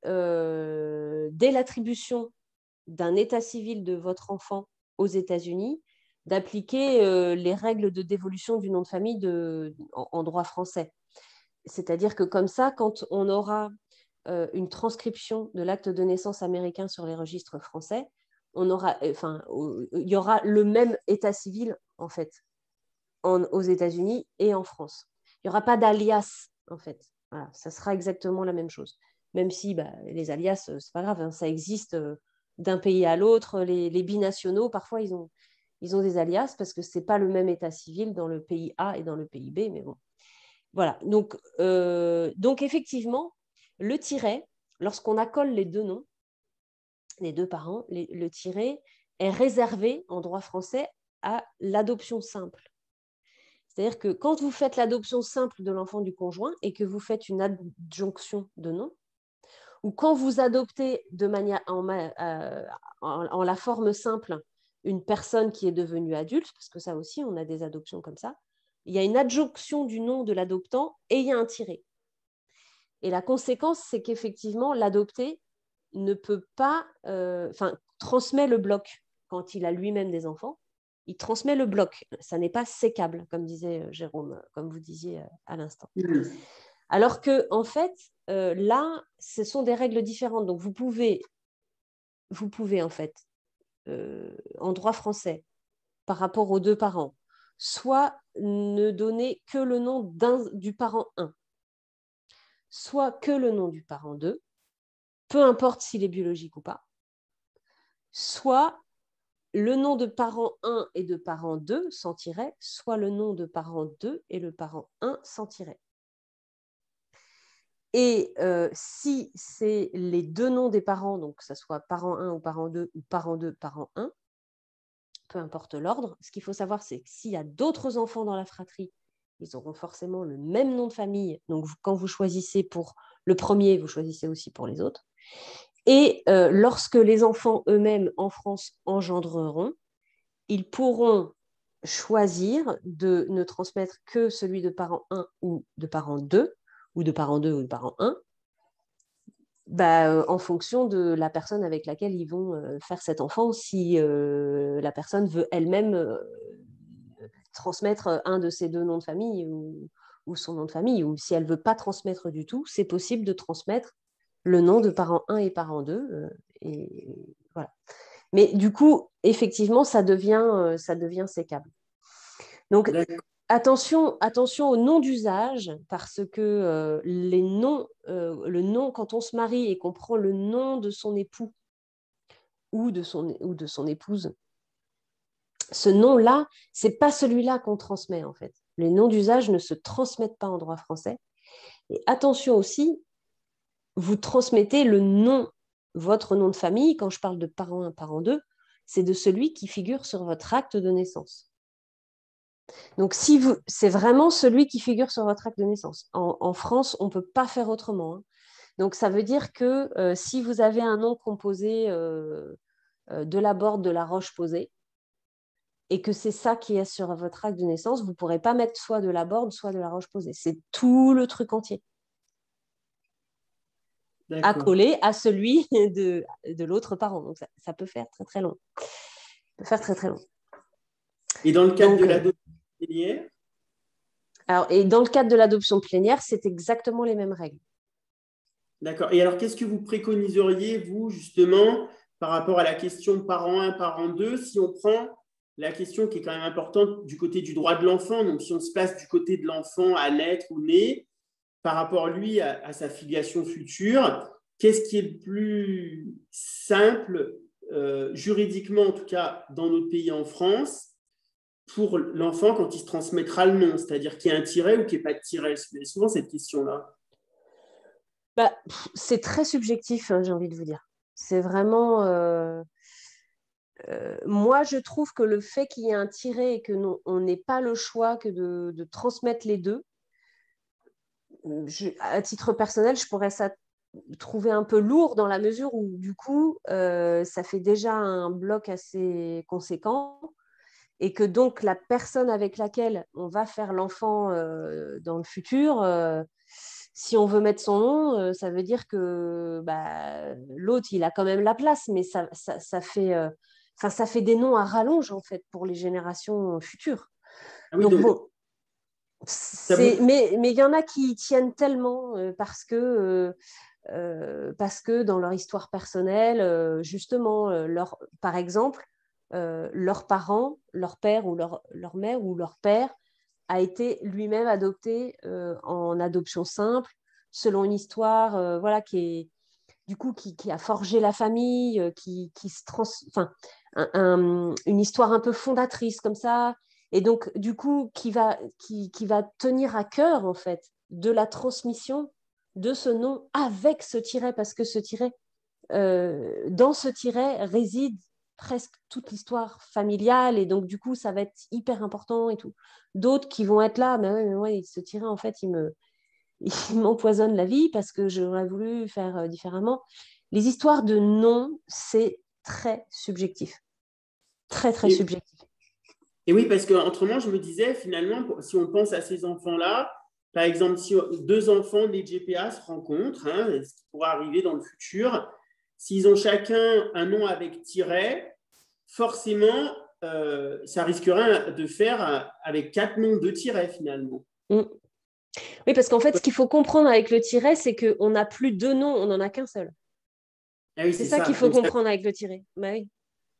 Speaker 2: euh, dès l'attribution d'un état civil de votre enfant aux États-Unis, d'appliquer euh, les règles de dévolution du nom de famille de, en, en droit français. C'est-à-dire que comme ça, quand on aura euh, une transcription de l'acte de naissance américain sur les registres français, on aura, enfin, il y aura le même état civil en fait en, aux États-Unis et en France. Il n'y aura pas d'alias en fait. Voilà, ça sera exactement la même chose. Même si bah, les alias, c'est pas grave, hein, ça existe euh, d'un pays à l'autre. Les, les binationaux, parfois, ils ont, ils ont des alias parce que c'est pas le même état civil dans le pays A et dans le pays B, mais bon. Voilà. Donc, euh, donc effectivement, le tiret, lorsqu'on accole les deux noms, les deux parents, les, le tiret est réservé en droit français à l'adoption simple. C'est-à-dire que quand vous faites l'adoption simple de l'enfant du conjoint et que vous faites une adjonction de nom, ou quand vous adoptez de manière en, euh, en, en la forme simple une personne qui est devenue adulte, parce que ça aussi, on a des adoptions comme ça, il y a une adjonction du nom de l'adoptant et il y a un tiret. Et la conséquence, c'est qu'effectivement, l'adopté ne peut pas, euh, enfin, transmet le bloc quand il a lui-même des enfants. Il transmet le bloc. Ça n'est pas sécable, comme disait Jérôme, comme vous disiez à l'instant. Mmh. Alors que, en fait, euh, là, ce sont des règles différentes. Donc, vous pouvez, vous pouvez en fait, euh, en droit français, par rapport aux deux parents, soit ne donner que le nom d'un, du parent un, soit que le nom du parent deux, peu importe s'il est biologique ou pas, soit le nom de parent un et de parent deux sans tiret, soit le nom de parent deux et le parent un sans tiret. Et euh, si c'est les deux noms des parents, donc que ce soit parent un ou parent deux, ou parent deux, parent un, peu importe l'ordre, ce qu'il faut savoir, c'est que s'il y a d'autres enfants dans la fratrie, ils auront forcément le même nom de famille. Donc, quand vous choisissez pour le premier, vous choisissez aussi pour les autres. Et euh, lorsque les enfants eux-mêmes en France engendreront, ils pourront choisir de ne transmettre que celui de parent un ou de parent deux, ou de parent deux ou de parent un, bah, euh, en fonction de la personne avec laquelle ils vont euh, faire cet enfant, si euh, la personne veut elle-même euh, transmettre un de ces deux noms de famille ou, ou son nom de famille, ou si elle ne veut pas transmettre du tout, c'est possible de transmettre le nom de parent un et parent deux. Euh, et voilà. Mais du coup, effectivement, ça devient, euh, ça devient sécable. Donc, attention, attention au nom d'usage, parce que euh, les noms, euh, le nom, quand on se marie et qu'on prend le nom de son époux ou de son, ou de son épouse, ce nom-là, ce n'est pas celui-là qu'on transmet, en fait. Les noms d'usage ne se transmettent pas en droit français. Et attention aussi, vous transmettez le nom, votre nom de famille, quand je parle de parent un, parent deux, c'est de celui qui figure sur votre acte de naissance. Donc, si vous, c'est vraiment celui qui figure sur votre acte de naissance. En, en France, on ne peut pas faire autrement. Hein. Donc, ça veut dire que euh, si vous avez un nom composé euh, euh, de la Borde, de la Roche-Posay, et que c'est ça qui est sur votre acte de naissance, vous ne pourrez pas mettre soit de la Borde, soit de la Roche-Posay. C'est tout le truc entier. Accolé à celui de, de l'autre parent. Donc, ça, ça peut faire très, très long. Ça peut faire très, très long.
Speaker 1: Et dans le cadre Donc, de l'adoption plénière
Speaker 2: alors, et dans le cadre de l'adoption plénière, c'est exactement les mêmes règles.
Speaker 1: D'accord. Et alors, qu'est-ce que vous préconiseriez, vous, justement, par rapport à la question parent un, parent deux, si on prend la question qui est quand même importante du côté du droit de l'enfant, donc si on se place du côté de l'enfant à naître ou né, par rapport, lui, à, à sa filiation future, qu'est-ce qui est le plus simple, euh, juridiquement en tout cas, dans notre pays en France, pour l'enfant quand il se transmettra le nom, c'est-à-dire qu'il y a un tiret ou qu'il n'y ait pas de tiret? C'est souvent cette question-là.
Speaker 2: Bah, c'est très subjectif, hein, j'ai envie de vous dire. C'est vraiment... Euh, euh, moi, je trouve que le fait qu'il y ait un tiret et qu'on n'ait pas le choix que de, de transmettre les deux, je, à titre personnel, je pourrais ça trouver un peu lourd dans la mesure où, du coup, euh, ça fait déjà un bloc assez conséquent et que donc la personne avec laquelle on va faire l'enfant euh, dans le futur, euh, si on veut mettre son nom, euh, ça veut dire que bah, l'autre, il a quand même la place, mais ça, ça, ça, fait, euh, ça fait des noms à rallonge, en fait, pour les générations futures. Ah oui, donc, donc, bon, c'est, mais il y en a qui y tiennent tellement euh, parce que... Euh, Euh, parce que dans leur histoire personnelle, euh, justement, euh, leur, par exemple, euh, leurs parents, leur père ou leur, leur mère ou leur père a été lui-même adopté euh, en adoption simple, selon une histoire euh, voilà, qui, est, du coup, qui, qui a forgé la famille, euh, qui, qui se trans... enfin, un, un, une histoire un peu fondatrice comme ça, et donc, du coup, qui va, qui, qui va tenir à cœur, en fait, de la transmission de ce nom avec ce tiret, parce que ce tiret, euh, dans ce tiret réside presque toute l'histoire familiale, et donc du coup, ça va être hyper important et tout. D'autres qui vont être là, mais ouais, mais ouais, ce tiret, en fait, il me, il m'empoisonne la vie parce que j'aurais voulu faire différemment. Les histoires de nom, c'est très subjectif. Très, très et, subjectif.
Speaker 1: Et oui, parce qu'autrement, je me disais, finalement, si on pense à ces enfants-là, par exemple, si deux enfants de G P A se rencontrent, hein, ce qui pourra arriver dans le futur, s'ils ont chacun un nom avec tiret, forcément, euh, ça risquerait de faire avec quatre noms de tirets finalement. Mm.
Speaker 2: Oui, parce qu'en fait, ce qu'il faut comprendre avec le tiret, c'est qu'on n'a plus deux noms, on n'en a qu'un seul. Ah oui, c'est ça, ça qu'il faut Donc comprendre ça... avec le tiret. Bah oui.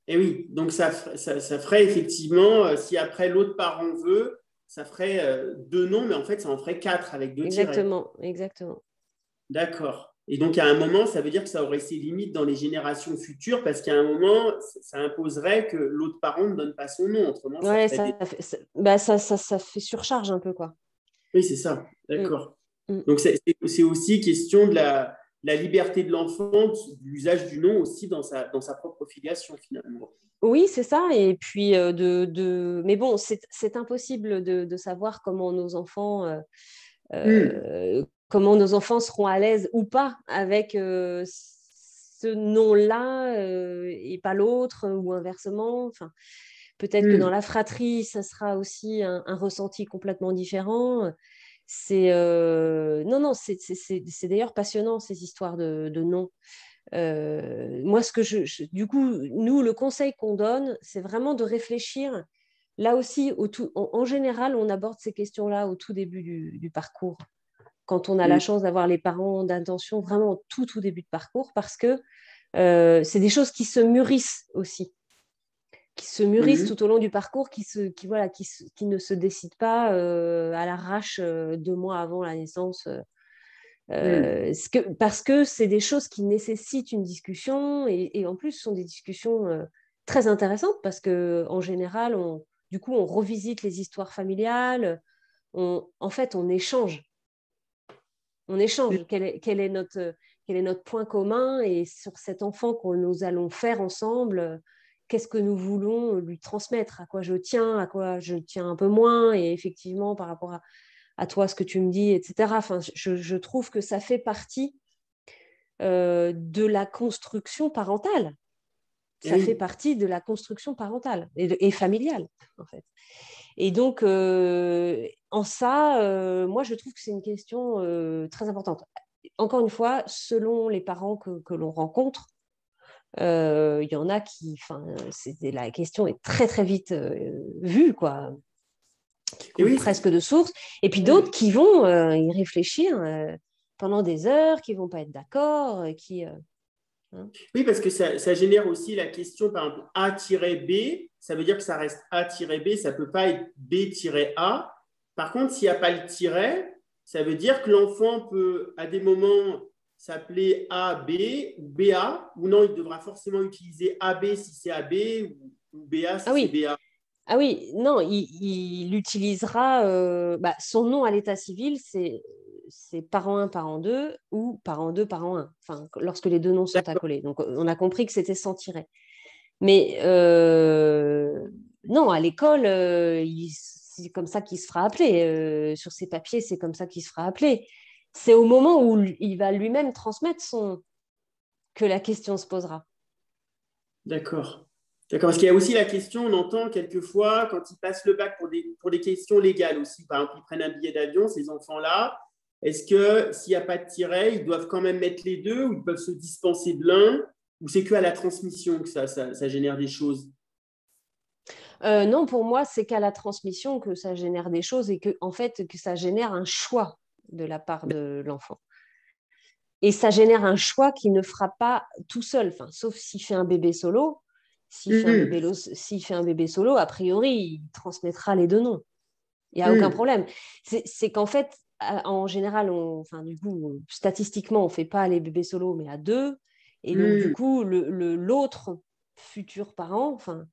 Speaker 1: Et oui, donc ça, f- ça, ça ferait effectivement, euh, si après l'autre parent veut, ça ferait euh, deux noms, mais en fait, ça en ferait quatre avec deux tirets.
Speaker 2: Exactement, exactement.
Speaker 1: D'accord. Et donc, à un moment, ça veut dire que ça aurait ses limites dans les générations futures, parce qu'à un moment, ça ça imposerait que l'autre parent ne donne pas son nom. Autrement, ça
Speaker 2: Ouais,
Speaker 1: ferait des...
Speaker 2: ça fait, ça, bah, ça, ça, ça fait surcharge un peu, quoi.
Speaker 1: Oui, c'est ça.
Speaker 2: Mm,
Speaker 1: D'accord.
Speaker 2: mm.
Speaker 1: Donc, c'est c'est- c'est aussi question de la, la liberté de l'enfant, de l'usage du nom aussi dans sa, dans sa propre filiation, finalement.
Speaker 2: Oui, c'est ça. Et puis, euh, de, de... Mais bon, c'est c'est impossible de, de savoir comment nos enfants, euh,
Speaker 1: Hmm.
Speaker 2: euh, comment nos enfants seront à l'aise ou pas avec euh, ce nom-là euh, et pas l'autre, ou inversement. Enfin, peut-être que dans
Speaker 1: Hmm.
Speaker 2: la fratrie, ça sera aussi un, un ressenti complètement différent. C'est euh, non, non, c'est c'est- c'est- c'est d'ailleurs passionnant ces histoires de, de noms. Euh, moi, ce que je, je- du coup, nous, le conseil qu'on donne, c'est vraiment de réfléchir. Là aussi, au tout, en, en général, on aborde ces questions-là au tout début du, du parcours, quand on a la
Speaker 1: Hmm.
Speaker 2: chance d'avoir les parents d'intention vraiment au tout, tout début de parcours, parce que euh, c'est des choses qui se mûrissent aussi, qui se mûrissent
Speaker 1: Hmm.
Speaker 2: tout au long du parcours, qui, se, qui, voilà, qui, se- qui ne se décident pas euh, à l'arrache euh, deux mois avant la naissance. euh,
Speaker 1: Hmm.
Speaker 2: euh, ce que, parce que c'est des choses qui nécessitent une discussion et, et en plus, ce sont des discussions euh, très intéressantes parce que en général, on, du coup, on revisite les histoires familiales. On, en fait, on échange. On échange. Quel est, quel est notre, quel est notre point commun et sur cet enfant que nous allons faire ensemble, euh, qu'est-ce que nous voulons lui transmettre, à quoi je tiens, à quoi je tiens un peu moins et effectivement par rapport à, à toi, ce que tu me dis, et cetera. Enfin, je, je trouve que ça fait partie euh, de la construction parentale.
Speaker 1: Eh
Speaker 2: Ça fait
Speaker 1: oui.
Speaker 2: partie de la construction parentale et, de- et familiale, en fait. Et donc, euh, en ça, euh, moi, je trouve que c'est une question euh, très importante. Encore une fois, selon les parents que, que l'on rencontre, euh, il y en a qui, enfin, c'est- la question est très très vite euh, vue, quoi, qui
Speaker 1: Et
Speaker 2: coule
Speaker 1: oui, c'est-
Speaker 2: presque de source. Et puis d'autres
Speaker 1: hmm.
Speaker 2: qui vont euh, y réfléchir euh, pendant des heures, qui vont pas être d'accord, euh, qui, euh, hein.
Speaker 1: Oui, parce que ça, ça génère aussi la question, par exemple, A-B, ça veut dire que ça reste A-B, ça ne peut pas être B-A. Par contre, s'il n'y a pas le tiret, ça veut dire que l'enfant peut, à des moments, s'appeler A B ou B A, ou non, il devra forcément utiliser A B si c'est A B, ou, ou B A
Speaker 2: Ah
Speaker 1: si c'est
Speaker 2: oui,
Speaker 1: B A.
Speaker 2: ah oui, non, il, il utilisera euh, bah, son nom à l'état civil, c'est c'est parent un, parent deux ou parent deux, parent un, enfin, lorsque les deux noms sont
Speaker 1: D'accord.
Speaker 2: accolés. Donc, on a compris que c'était sans tiret. Mais euh, non, à l'école, euh, il- c'est comme ça qu'il se fera appeler. Euh, sur ses papiers, c'est comme ça qu'il se fera appeler. C'est au moment où il va lui-même transmettre son que la question se posera.
Speaker 1: D'accord. D'accord. Parce qu'il y a aussi la question, on entend quelquefois, quand ils passent le bac pour des, pour des questions légales aussi, par exemple, ils prennent un billet d'avion, ces enfants-là, est-ce que s'il n'y a pas de tiret, ils doivent quand même mettre les deux ou ils peuvent se dispenser de l'un ou c'est que à la transmission que ça, ça, ça génère des choses?
Speaker 2: Euh, non, pour moi, c'est qu'à la transmission que ça génère des choses et que, en fait, que ça génère un choix de la part de l'enfant. Et ça génère un choix qu'il ne fera pas tout seul, enfin, sauf s'il fait un bébé solo. S'il fait un
Speaker 1: Mhm.
Speaker 2: bébé, lo- s'il fait un bébé solo, a priori, il transmettra les deux noms. Il n'y a aucun
Speaker 1: Mhm.
Speaker 2: problème. C'est, c'est qu'en fait, en général, on, enfin, du coup, on- statistiquement, on ne fait pas les bébés solos, mais à deux. Et donc, du
Speaker 1: Mhm.
Speaker 2: coup, le, le- l'autre futur parent, enfin,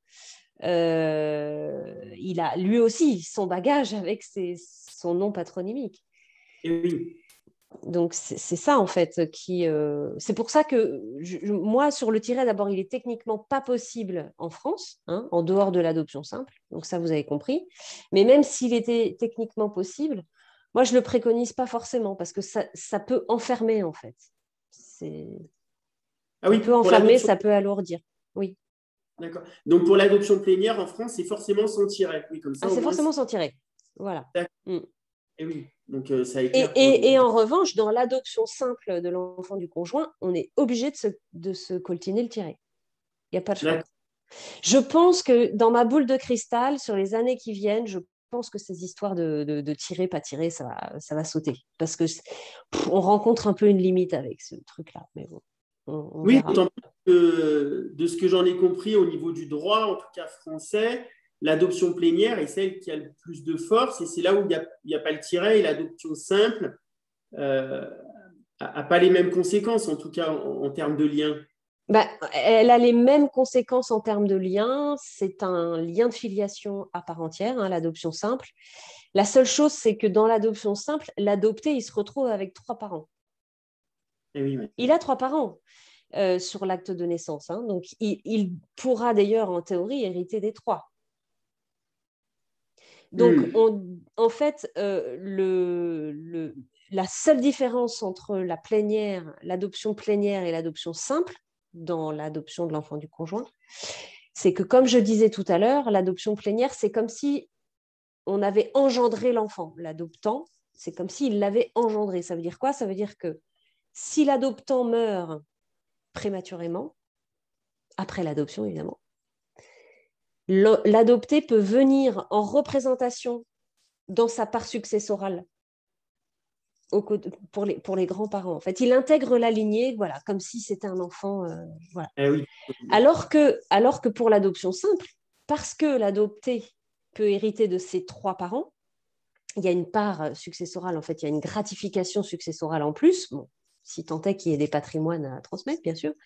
Speaker 2: euh, il a lui aussi son bagage avec ses, son nom patronymique.
Speaker 1: Et oui.
Speaker 2: Donc c'est, c'est ça en fait qui. Euh, c'est pour ça que je, je- moi sur le tiret d'abord il est techniquement pas possible en France, hein, en dehors de l'adoption simple. Donc ça vous avez compris. Mais même s'il était techniquement possible, moi je le préconise pas forcément parce que ça, ça peut enfermer en fait. C'est,
Speaker 1: Ah
Speaker 2: ça
Speaker 1: oui,
Speaker 2: peut
Speaker 1: pour
Speaker 2: enfermer,
Speaker 1: l'adoption.
Speaker 2: ça peut alourdir. Oui.
Speaker 1: D'accord. Donc pour l'adoption plénière en France, c'est forcément sans tiret. Oui, comme
Speaker 2: Ah,
Speaker 1: ça au
Speaker 2: c'est
Speaker 1: moins.
Speaker 2: forcément
Speaker 1: c'est-
Speaker 2: sans tiret. Voilà. Mm.
Speaker 1: Et oui. Donc euh, ça
Speaker 2: Et,
Speaker 1: éclaire pour
Speaker 2: et,
Speaker 1: les.
Speaker 2: et, en revanche, dans l'adoption simple de l'enfant du conjoint, on est obligé de se, de se coltiner le tiret. Il n'y a pas de choix.
Speaker 1: D'accord.
Speaker 2: Je pense que dans ma boule de cristal, sur les années qui viennent, je pense que ces histoires de, de, de tirer, pas tirer, ça va, ça va sauter. Parce que pff, on rencontre un peu une limite avec ce truc-là. Mais bon, on, on
Speaker 1: Oui,
Speaker 2: verra.
Speaker 1: d'autant plus que, de ce que j'en ai compris au niveau du droit, en tout cas français, l'adoption plénière est celle qui a le plus de force et c'est là où il n'y a, il y a pas le tiret et l'adoption simple euh, n'a pas les mêmes conséquences, en tout cas en, en termes de lien.
Speaker 2: Ben, elle a les mêmes conséquences en termes de lien. C'est un lien de filiation à part entière, hein, l'adoption simple. La seule chose, c'est que dans l'adoption simple, l'adopté, il se retrouve avec trois parents.
Speaker 1: Eh oui, mais...
Speaker 2: Il a trois parents euh, sur l'acte de naissance. Hein, donc, il, il pourra d'ailleurs, en théorie, hériter des trois. Donc,
Speaker 1: Hmm.
Speaker 2: on, en fait, euh, le, le, la seule différence entre la plénière, l'adoption plénière et l'adoption simple, dans l'adoption de l'enfant du conjoint, c'est que, comme je disais tout à l'heure, l'adoption plénière, c'est comme si on avait engendré l'enfant. L'adoptant, c'est comme s'il l'avait engendré. Ça veut dire quoi? Ça veut dire que si l'adoptant meurt prématurément, après l'adoption évidemment, l'adopté peut venir en représentation dans sa part successorale pour les, pour les grands-parents. En fait, il intègre la lignée, voilà, comme si c'était un enfant. Euh, voilà.
Speaker 1: Eh oui.
Speaker 2: alors, que, alors que pour l'adoption simple, parce que l'adopté peut hériter de ses trois parents, il y a une part successorale, en fait, il y a une gratification successorale en plus, bon, si tant est qu'il y ait des patrimoines à transmettre, bien sûr.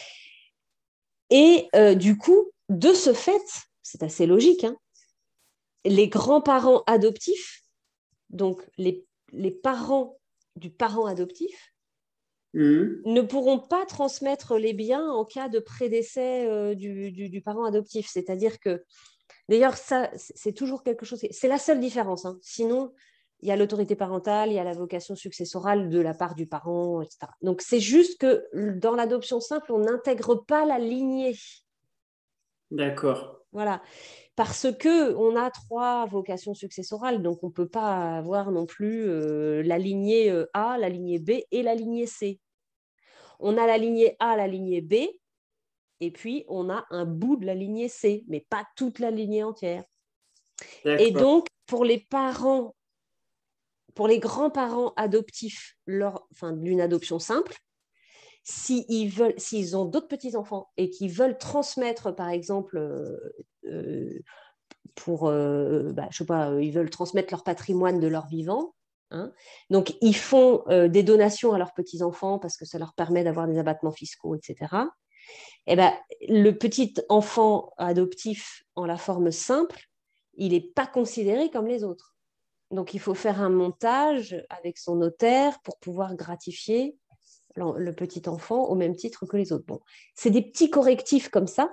Speaker 2: Et euh, du coup, de ce fait, c'est assez logique, hein, les grands-parents adoptifs, donc les, les parents du parent adoptif, mmh. ne pourront pas transmettre les biens en cas de prédécès euh, du, du, du parent adoptif. C'est-à-dire que, d'ailleurs, ça, c'est toujours quelque chose, c'est la seule différence. Hein. Sinon, il y a l'autorité parentale, il y a la vocation successorale de la part du parent, et cetera. Donc, c'est juste que dans l'adoption simple, on n'intègre pas la lignée.
Speaker 1: D'accord.
Speaker 2: Voilà. Parce qu'on a trois vocations successorales, donc on ne peut pas avoir non plus euh, la lignée A, la lignée B et la lignée C. On a la lignée A, la lignée B, et puis on a un bout de la lignée C, mais pas toute la lignée entière. Et donc, pour les parents, pour les grands-parents adoptifs lors, enfin, d'une adoption simple, s'ils veulent, s'ils ont d'autres petits-enfants et qu'ils veulent transmettre, par exemple, euh, euh, pour, euh, bah, je sais pas, ils veulent transmettre leur patrimoine de leur vivant, hein, donc ils font euh, des donations à leurs petits-enfants parce que ça leur permet d'avoir des abattements fiscaux, et cetera. Et ben, le petit enfant adoptif en la forme simple, il n'est pas considéré comme les autres. Donc, il faut faire un montage avec son notaire pour pouvoir gratifier le petit enfant au même titre que les autres. Bon, c'est des petits correctifs comme ça.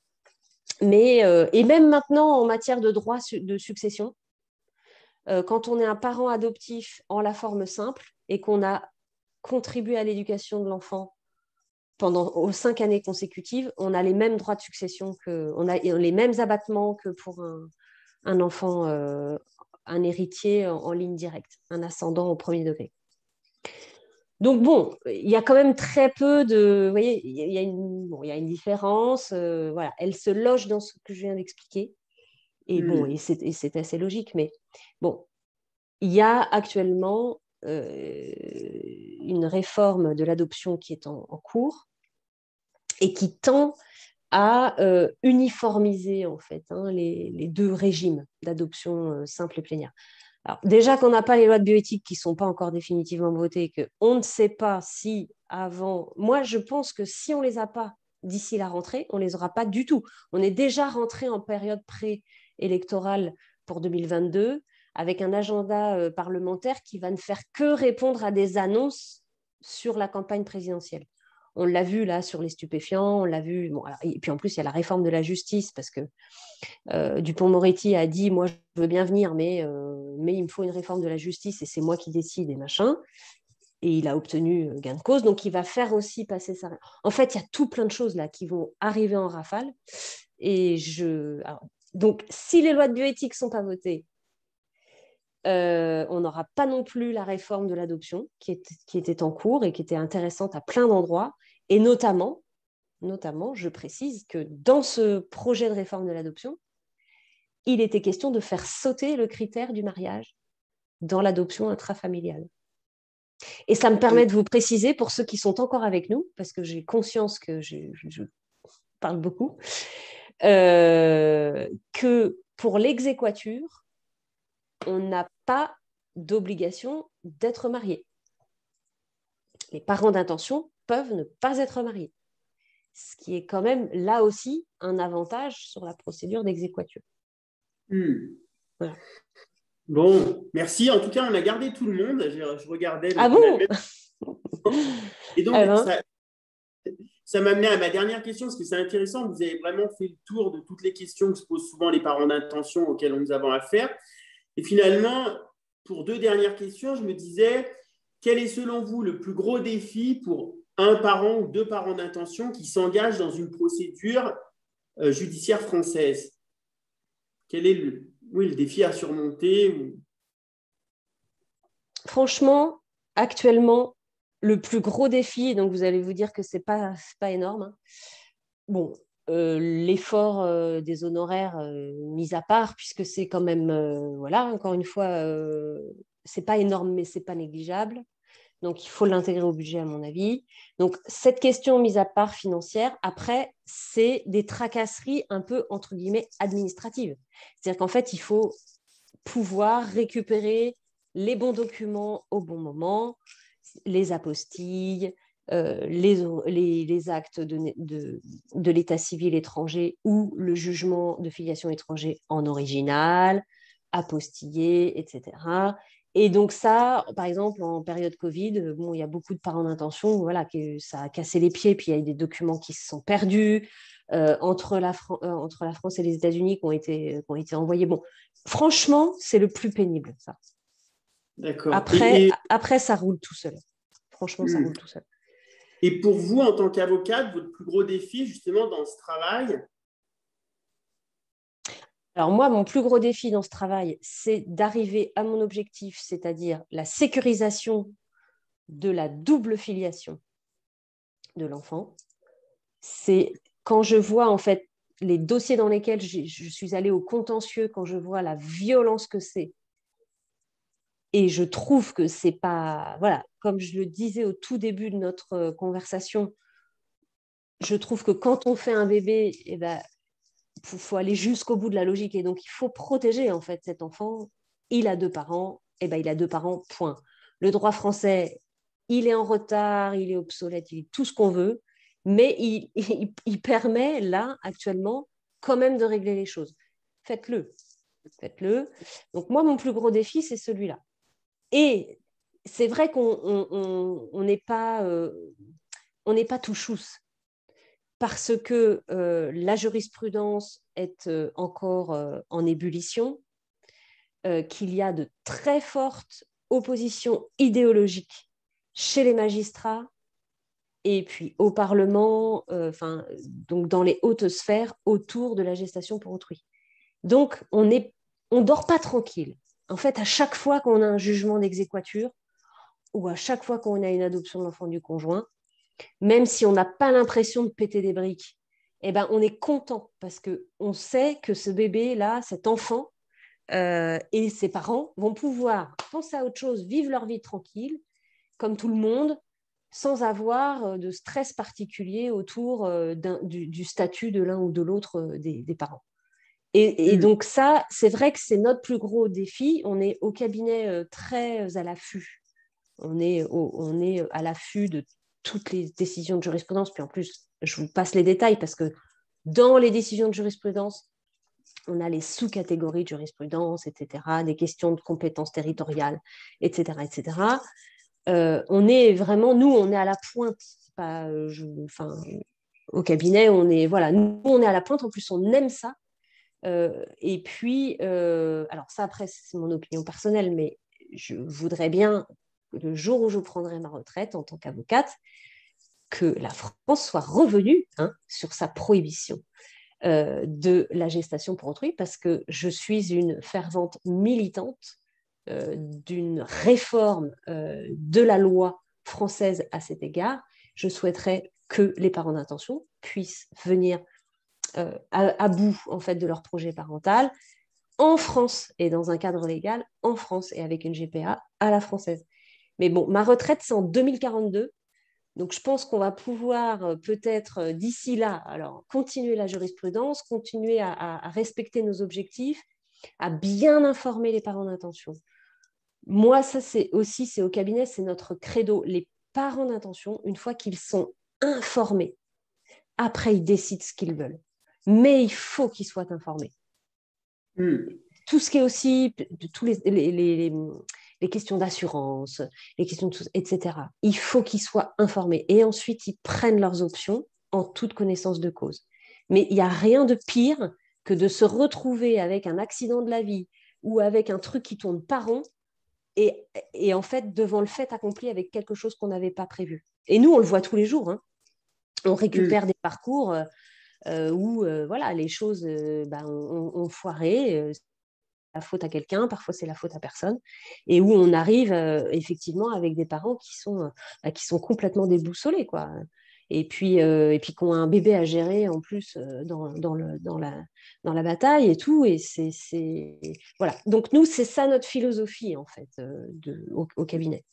Speaker 2: Mais, euh, et même maintenant, en matière de droit de succession, euh, quand on est un parent adoptif en la forme simple et qu'on a contribué à l'éducation de l'enfant pendant aux cinq années consécutives, on a les mêmes droits de succession, que, on a les mêmes abattements que pour un, un enfant, euh, un héritier en, en ligne directe, un ascendant au premier degré. Donc bon, il y a quand même très peu de... Vous voyez, il y a une, bon, il y a une différence. Euh, voilà, elle se loge dans ce que je viens d'expliquer. Et mmh. bon, et c'est, et c'est assez logique. Mais bon, il y a actuellement euh, une réforme de l'adoption qui est en, en cours et qui tend à euh, uniformiser en fait hein, les, les deux régimes d'adoption euh, simple et plénière. Alors, déjà qu'on n'a pas les lois de bioéthique qui ne sont pas encore définitivement votées, qu'on ne sait pas si avant... Moi, je pense que si on ne les a pas d'ici la rentrée, on ne les aura pas du tout. On est déjà rentré en période pré-électorale pour deux mille vingt-deux avec un agenda euh, parlementaire qui va ne faire que répondre à des annonces sur la campagne présidentielle. On l'a vu là sur les stupéfiants, on l'a vu... Bon, alors, et puis en plus, il y a la réforme de la justice parce que euh, Dupond-Moretti a dit « moi, je veux bien venir, mais, euh, mais il me faut une réforme de la justice et c'est moi qui décide et machin ». Et il a obtenu gain de cause, donc il va faire aussi passer ça. En fait, il y a tout plein de choses là qui vont arriver en rafale. Et je... Alors, donc, si les lois de bioéthique ne sont pas votées, euh, on n'aura pas non plus la réforme de l'adoption qui était, qui était en cours et qui était intéressante à plein d'endroits. Et notamment, notamment, je précise que dans ce projet de réforme de l'adoption, il était question de faire sauter le critère du mariage dans l'adoption intrafamiliale. Et ça me permet de vous préciser, pour ceux qui sont encore avec nous, parce que j'ai conscience que je, je, je parle beaucoup, euh, que pour l'exéquature, on n'a pas d'obligation d'être marié. Les parents d'intention peuvent ne pas être mariés, ce qui est quand même là aussi un avantage sur la procédure d'exéquature.
Speaker 1: Hmm. Voilà. Bon, merci. En tout cas, on a gardé tout le monde. Je, je regardais. Donc
Speaker 2: ah bon
Speaker 1: même... Et donc,
Speaker 2: Alors,
Speaker 1: ça, ça m'a amené à ma dernière question, parce que c'est intéressant. Vous avez vraiment fait le tour de toutes les questions que se posent souvent les parents d'intention auxquels nous avons affaire. Et finalement, pour deux dernières questions, je me disais, quel est selon vous le plus gros défi pour un parent ou deux parents d'intention qui s'engagent dans une procédure euh, judiciaire française? Quel est le, oui, le défi à surmonter?
Speaker 2: Franchement, actuellement, le plus gros défi, donc vous allez vous dire que ce n'est pas, pas énorme. Hein. Bon, euh, l'effort euh, des honoraires euh, mis à part, puisque c'est quand même, euh, voilà, encore une fois, euh, ce n'est pas énorme, mais ce n'est pas négligeable. Donc, il faut l'intégrer au budget, à mon avis. Donc, cette question mise à part financière, après, c'est des tracasseries un peu, entre guillemets, administratives. C'est-à-dire qu'en fait, il faut pouvoir récupérer les bons documents au bon moment, les apostilles, euh, les, les, les actes de, de, de l'état civil étranger ou le jugement de filiation étranger en original, apostillé, et cetera. Et donc ça, par exemple, en période Covid, bon, il y a beaucoup de parents d'intention, voilà, que ça a cassé les pieds, puis il y a des documents qui se sont perdus euh, entre, la Fran- euh, entre la France et les États-Unis qui ont été, qui ont été envoyés. Bon, franchement, c'est le plus pénible, ça.
Speaker 1: D'accord.
Speaker 2: Après,
Speaker 1: Et, et,
Speaker 2: après, ça roule tout seul. Franchement, ça roule tout seul.
Speaker 1: et pour vous, en tant qu'avocate, votre plus gros défi, justement, dans ce travail?
Speaker 2: Alors moi, mon plus gros défi dans ce travail, c'est d'arriver à mon objectif, c'est-à-dire la sécurisation de la double filiation de l'enfant. C'est quand je vois, en fait, les dossiers dans lesquels je suis allée au contentieux, quand je vois la violence que c'est, et je trouve que c'est pas... Voilà, comme je le disais au tout début de notre conversation, je trouve que quand on fait un bébé, eh ben, il faut aller jusqu'au bout de la logique. Et donc, il faut protéger, en fait, cet enfant. Il a deux parents, et ben, il a deux parents, point. Le droit français, il est en retard, il est obsolète, il est tout ce qu'on veut, mais il, il, il permet, là, actuellement, quand même de régler les choses. Faites-le. Faites-le. Donc, moi, mon plus gros défi, c'est celui-là. Et c'est vrai qu'on n'est pas, euh, on n'est pas tout chousse parce que euh, la jurisprudence est euh, encore euh, en ébullition, euh, qu'il y a de très fortes oppositions idéologiques chez les magistrats et puis au Parlement, euh, donc dans les hautes sphères autour de la gestation pour autrui. Donc, on ne on dort pas tranquille. En fait, à chaque fois qu'on a un jugement d'exéquature ou à chaque fois qu'on a une adoption de l'enfant du conjoint, même si on n'a pas l'impression de péter des briques, eh ben, on est content parce qu'on sait que ce bébé-là, cet enfant euh, et ses parents vont pouvoir penser à autre chose, vivre leur vie tranquille, comme tout le monde, sans avoir de stress particulier autour euh, du, du statut de l'un ou de l'autre euh, des, des parents. Et, et mmh. donc ça, c'est vrai que c'est notre plus gros défi. On est au cabinet euh, très à l'affût. On est, au, on est à l'affût de toutes les décisions de jurisprudence. Puis en plus, je vous passe les détails parce que dans les décisions de jurisprudence, on a les sous-catégories de jurisprudence, et cetera, des questions de compétences territoriales, et cetera, et cetera. Euh, on est vraiment, nous, on est à la pointe. Pas, je, enfin, au cabinet, on est, voilà, nous, on est à la pointe. En plus, on aime ça. Euh, et puis, euh, alors ça, après, c'est mon opinion personnelle, mais je voudrais bien, le jour où je prendrai ma retraite en tant qu'avocate, que la France soit revenue hein, sur sa prohibition euh, de la gestation pour autrui, parce que je suis une fervente militante euh, d'une réforme euh, de la loi française à cet égard. Je souhaiterais que les parents d'intention puissent venir euh, à, à bout en fait, de leur projet parental en France et dans un cadre légal en France et avec une G P A à la française. Mais bon, ma retraite, c'est en deux mille quarante-deux. Donc, je pense qu'on va pouvoir euh, peut-être euh, d'ici là, alors continuer la jurisprudence, continuer à, à- à respecter nos objectifs, à bien informer les parents d'intention. Moi, ça, c'est aussi, c'est au cabinet, c'est notre credo. Les parents d'intention, une fois qu'ils sont informés, après, ils décident ce qu'ils veulent. Mais il faut qu'ils soient informés.
Speaker 1: Mm.
Speaker 2: Tout ce qui est aussi, de tous les, les, les, les questions d'assurance, les questions de tout, et cetera. Il faut qu'ils soient informés. Et ensuite, ils prennent leurs options en toute connaissance de cause. Mais il n'y a rien de pire que de se retrouver avec un accident de la vie ou avec un truc qui tourne pas rond et, et en fait, devant le fait accompli avec quelque chose qu'on n'avait pas prévu. Et nous, on le voit tous les jours. Hein. On récupère mm. des parcours euh, où euh, voilà, les choses euh, bah, ont, ont foiré. Euh, la faute à quelqu'un, parfois c'est la faute à personne, et où on arrive euh, effectivement avec des parents qui sont, euh, qui sont complètement déboussolés, quoi. Et puis, euh, et puis qui ont un bébé à gérer en plus euh, dans, dans, le, dans, la, dans la bataille et tout. Et c'est, c'est... Voilà. Donc nous, c'est ça notre philosophie, en fait, euh, de, au, au cabinet.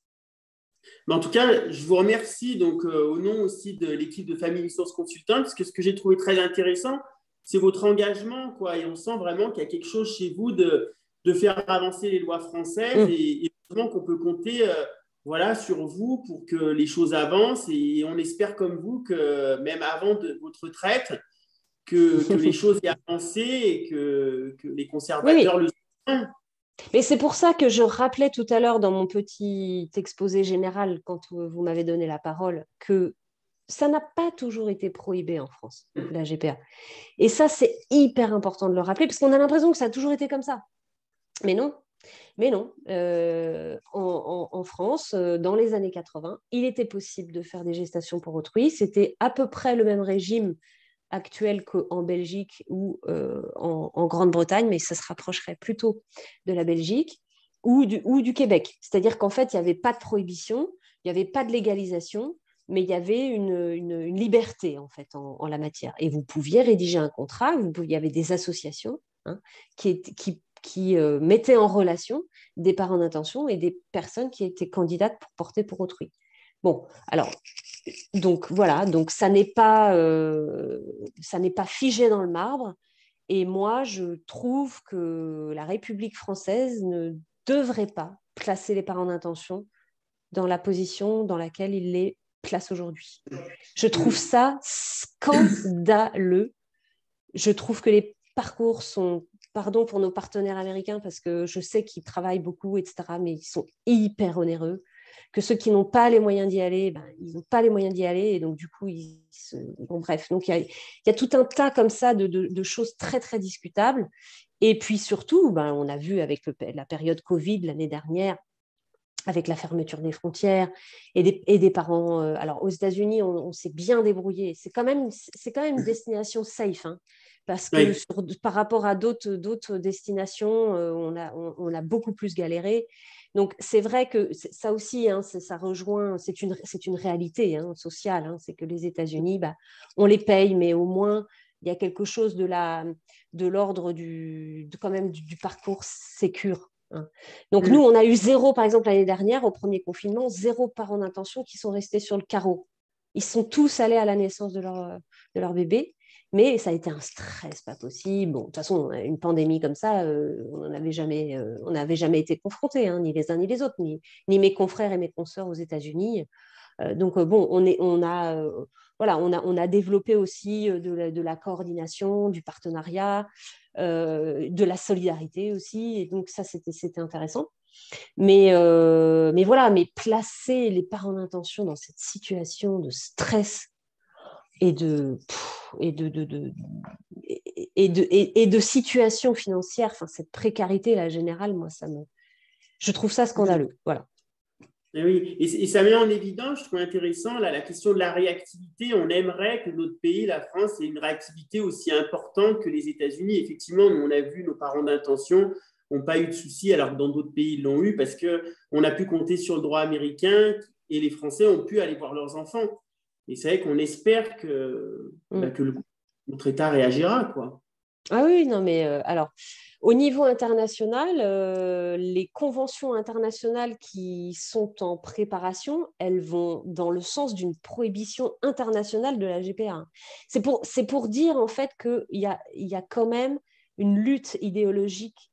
Speaker 1: Mais en tout cas, je vous remercie donc, euh, au nom aussi de l'équipe de Family Source Consultant, parce que ce que j'ai trouvé très intéressant, c'est votre engagement, quoi. Et on sent vraiment qu'il y a quelque chose chez vous de, de faire avancer les lois françaises
Speaker 2: Mmh.
Speaker 1: et, et vraiment qu'on peut compter euh, voilà, sur vous pour que les choses avancent. Et on espère comme vous que même avant de votre retraite, que, que les choses aient avancé et que, que les conservateurs
Speaker 2: oui, oui.
Speaker 1: le soient.
Speaker 2: Mais c'est pour ça que je rappelais tout à l'heure dans mon petit exposé général, quand vous m'avez donné la parole, que ça n'a pas toujours été prohibé en France, la G P A. Et ça, c'est hyper important de le rappeler, parce qu'on a l'impression que ça a toujours été comme ça. Mais non, mais non. Euh, en, en, en France, euh, dans les années quatre-vingts, il était possible de faire des gestations pour autrui. C'était à peu près le même régime actuel qu'en Belgique ou euh, en, en Grande-Bretagne, mais ça se rapprocherait plutôt de la Belgique ou du, ou du Québec. C'est-à-dire qu'en fait, il n'y avait pas de prohibition, il n'y avait pas de légalisation, mais il y avait une, une, une liberté en fait en, en, la matière. Et vous pouviez rédiger un contrat, vous pouviez, il y avait des associations hein, qui, qui, qui euh, mettaient en relation des parents d'intention et des personnes qui étaient candidates pour porter pour autrui. Bon, alors, donc voilà, donc ça n'est pas, euh, ça n'est pas figé dans le marbre. Et moi, je trouve que la République française ne devrait pas placer les parents d'intention dans la position dans laquelle il les place aujourd'hui. Je trouve ça scandaleux. Je trouve que les parcours sont, pardon pour nos partenaires américains, parce que je sais qu'ils travaillent beaucoup, et cetera, mais ils sont hyper onéreux. Que ceux qui n'ont pas les moyens d'y aller, ben, ils n'ont pas les moyens d'y aller, et donc du coup, ils se... bon, bref. Donc, il y, y a tout un tas comme ça de, de, de choses très, très discutables. Et puis surtout, ben, on a vu avec le, la période Covid l'année dernière, avec la fermeture des frontières et des, et des parents. Euh, alors, aux États-Unis, on, on s'est bien débrouillé. C'est quand même, c'est quand même une destination safe, hein, parce que
Speaker 1: Oui.
Speaker 2: sur, par rapport à d'autres, d'autres destinations, euh, on, a, on, on a beaucoup plus galéré. Donc, c'est vrai que ça aussi, hein, ça rejoint, c'est une, c'est une réalité hein, sociale. Hein, c'est que les États-Unis, bah, on les paye, mais au moins, il y a quelque chose de, la, de l'ordre du, de, quand même, du, du parcours sécure. Donc, mmh. nous, on a eu zéro, par exemple, l'année dernière, au premier confinement, zéro parents d'intention qui sont restés sur le carreau. Ils sont tous allés à la naissance de leur, de leur bébé, mais ça a été un stress pas possible. Bon, de toute façon, une pandémie comme ça, euh, on n'avait jamais, euh, on n'avait jamais été confrontés, hein, ni les uns ni les autres, ni, ni mes confrères et mes consoeurs aux États-Unis. Euh, donc, euh, bon, on, est, on a... Euh, voilà, on a, on a développé aussi de la, de la coordination, du partenariat, euh, de la solidarité aussi. Et donc, ça, c'était, c'était intéressant. Mais, euh, mais voilà, mais placer les parents d'intention dans cette situation de stress et de, et de, de, de, et de, et, et de situation financière, enfin, cette précarité, la générale, moi, ça me, je trouve ça scandaleux. Voilà.
Speaker 1: Et oui, et, et ça met en évidence, je trouve intéressant, là, la question de la réactivité. On aimerait que notre pays, la France, ait une réactivité aussi importante que les États-Unis. Effectivement, nous, on a vu nos parents d'intention n'ont pas eu de soucis, alors que dans d'autres pays, ils l'ont eu, parce qu'on a pu compter sur le droit américain et les Français ont pu aller voir leurs enfants. Et c'est vrai qu'on espère que, mm. bah, que le, notre État réagira, quoi.
Speaker 2: Ah oui, non, mais euh, alors, au niveau international, euh, les conventions internationales qui sont en préparation, elles vont dans le sens d'une prohibition internationale de la G P A. C'est pour, c'est pour dire en fait qu'il y a, il y a quand même une lutte idéologique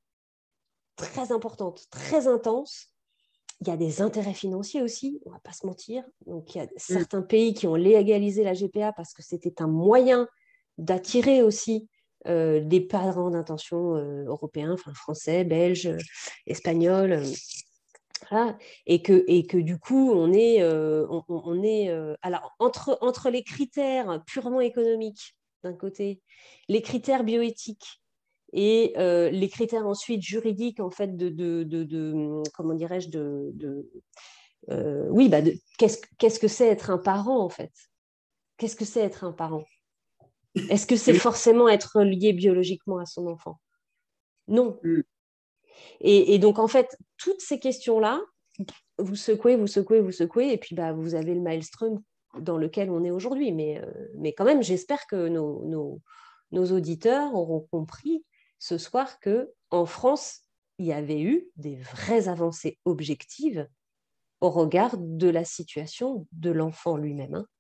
Speaker 2: très importante, très intense. Il y a des intérêts financiers aussi, on ne va pas se mentir. Donc, il y a
Speaker 1: Mm.
Speaker 2: certains pays qui ont légalisé la G P A parce que c'était un moyen d'attirer aussi euh, des parents d'intention euh, européens, enfin français, belges, euh, espagnols. Euh, voilà. Et, que, et que du coup, on est, euh, on, on est euh, alors, entre, entre les critères purement économiques d'un côté, les critères bioéthiques et euh, les critères ensuite juridiques en fait de, de, de, de comment dirais-je de, de euh, oui bah de, qu'est-ce, qu'est-ce que c'est être un parent en fait, qu'est-ce que c'est être un parent, est-ce que c'est
Speaker 1: Et oui.
Speaker 2: forcément être lié biologiquement à son enfant? Non.
Speaker 1: Mm.
Speaker 2: Et, et donc en fait toutes ces questions là, vous secouez vous secouez vous secouez et puis bah vous avez le maelstrom dans lequel on est aujourd'hui, mais euh, mais quand même j'espère que nos, nos nos auditeurs auront compris ce soir que en France, il y avait eu des vraies avancées objectives au regard de la situation de l'enfant lui-même, hein.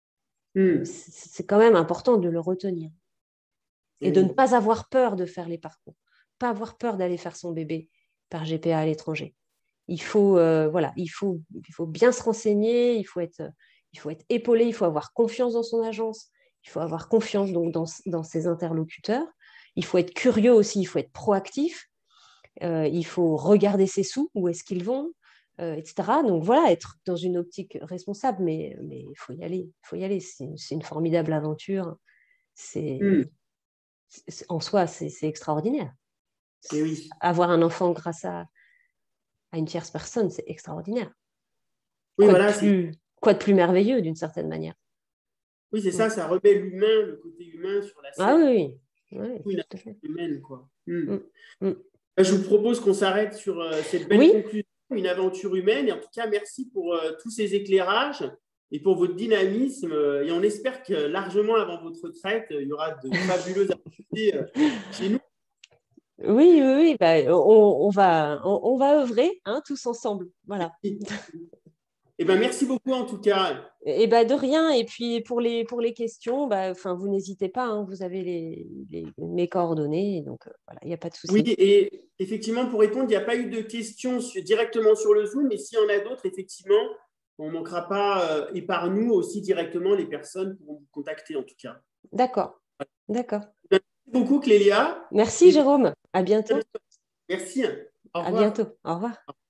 Speaker 1: Mm.
Speaker 2: C'est quand même important de le retenir
Speaker 1: Et
Speaker 2: et de ne
Speaker 1: oui.
Speaker 2: pas avoir peur de faire les parcours, pas avoir peur d'aller faire son bébé par G P A à l'étranger. Il faut, euh, voilà, il faut, il faut bien se renseigner, il faut être, il faut être épaulé, il faut avoir confiance dans son agence, il faut avoir confiance donc dans, dans ses interlocuteurs. Il faut être curieux aussi, il faut être proactif. Euh, il faut regarder ses sous, où est-ce qu'ils vont, euh, et cetera. Donc voilà, être dans une optique responsable, mais mais il faut y aller, il faut y aller. C'est, c'est une formidable aventure.
Speaker 1: Mm.
Speaker 2: C'est, c'est en soi, c'est, c'est extraordinaire.
Speaker 1: Et oui.
Speaker 2: Avoir un enfant grâce à, à une tierce personne, c'est extraordinaire.
Speaker 1: Oui,
Speaker 2: Quoi de
Speaker 1: voilà, c'est
Speaker 2: plus, quoi de plus merveilleux d'une certaine manière.
Speaker 1: oui, c'est
Speaker 2: Mm.
Speaker 1: ça, ça remet l'humain, le côté humain sur la
Speaker 2: Ah
Speaker 1: scène.
Speaker 2: oui, oui, oui,
Speaker 1: Une
Speaker 2: tout à fait.
Speaker 1: aventure humaine, quoi. Mm.
Speaker 2: Mm. Mm.
Speaker 1: Bah, je vous propose qu'on s'arrête sur euh, cette belle
Speaker 2: Oui,
Speaker 1: conclusion, une aventure humaine. Et en tout cas, merci pour euh, tous ces éclairages et pour votre dynamisme. Euh, Et on espère que largement avant votre retraite, euh, il y aura de fabuleuses activités euh, chez nous.
Speaker 2: oui, oui, oui, bah, on, on va, on, on va œuvrer hein, tous ensemble. Voilà.
Speaker 1: Et ben, merci beaucoup en tout cas.
Speaker 2: Et bah de rien. Et puis pour les, pour les questions, bah, enfin, vous n'hésitez pas, hein, vous avez les, les- mes coordonnées. Donc euh, voilà, il n'y a pas de
Speaker 1: Oui,
Speaker 2: souci.
Speaker 1: et effectivement, pour répondre, il n'y a pas eu de questions sur- directement sur le Zoom, mais s'il y en a d'autres, effectivement, on ne manquera pas, euh, et par nous aussi directement, les personnes pourront vous contacter en tout cas.
Speaker 2: D'accord, d'accord.
Speaker 1: Merci beaucoup, Clélia.
Speaker 2: Merci
Speaker 1: Et puis,
Speaker 2: Jérôme. À bientôt.
Speaker 1: merci. Au
Speaker 2: À
Speaker 1: revoir.
Speaker 2: bientôt. Au revoir.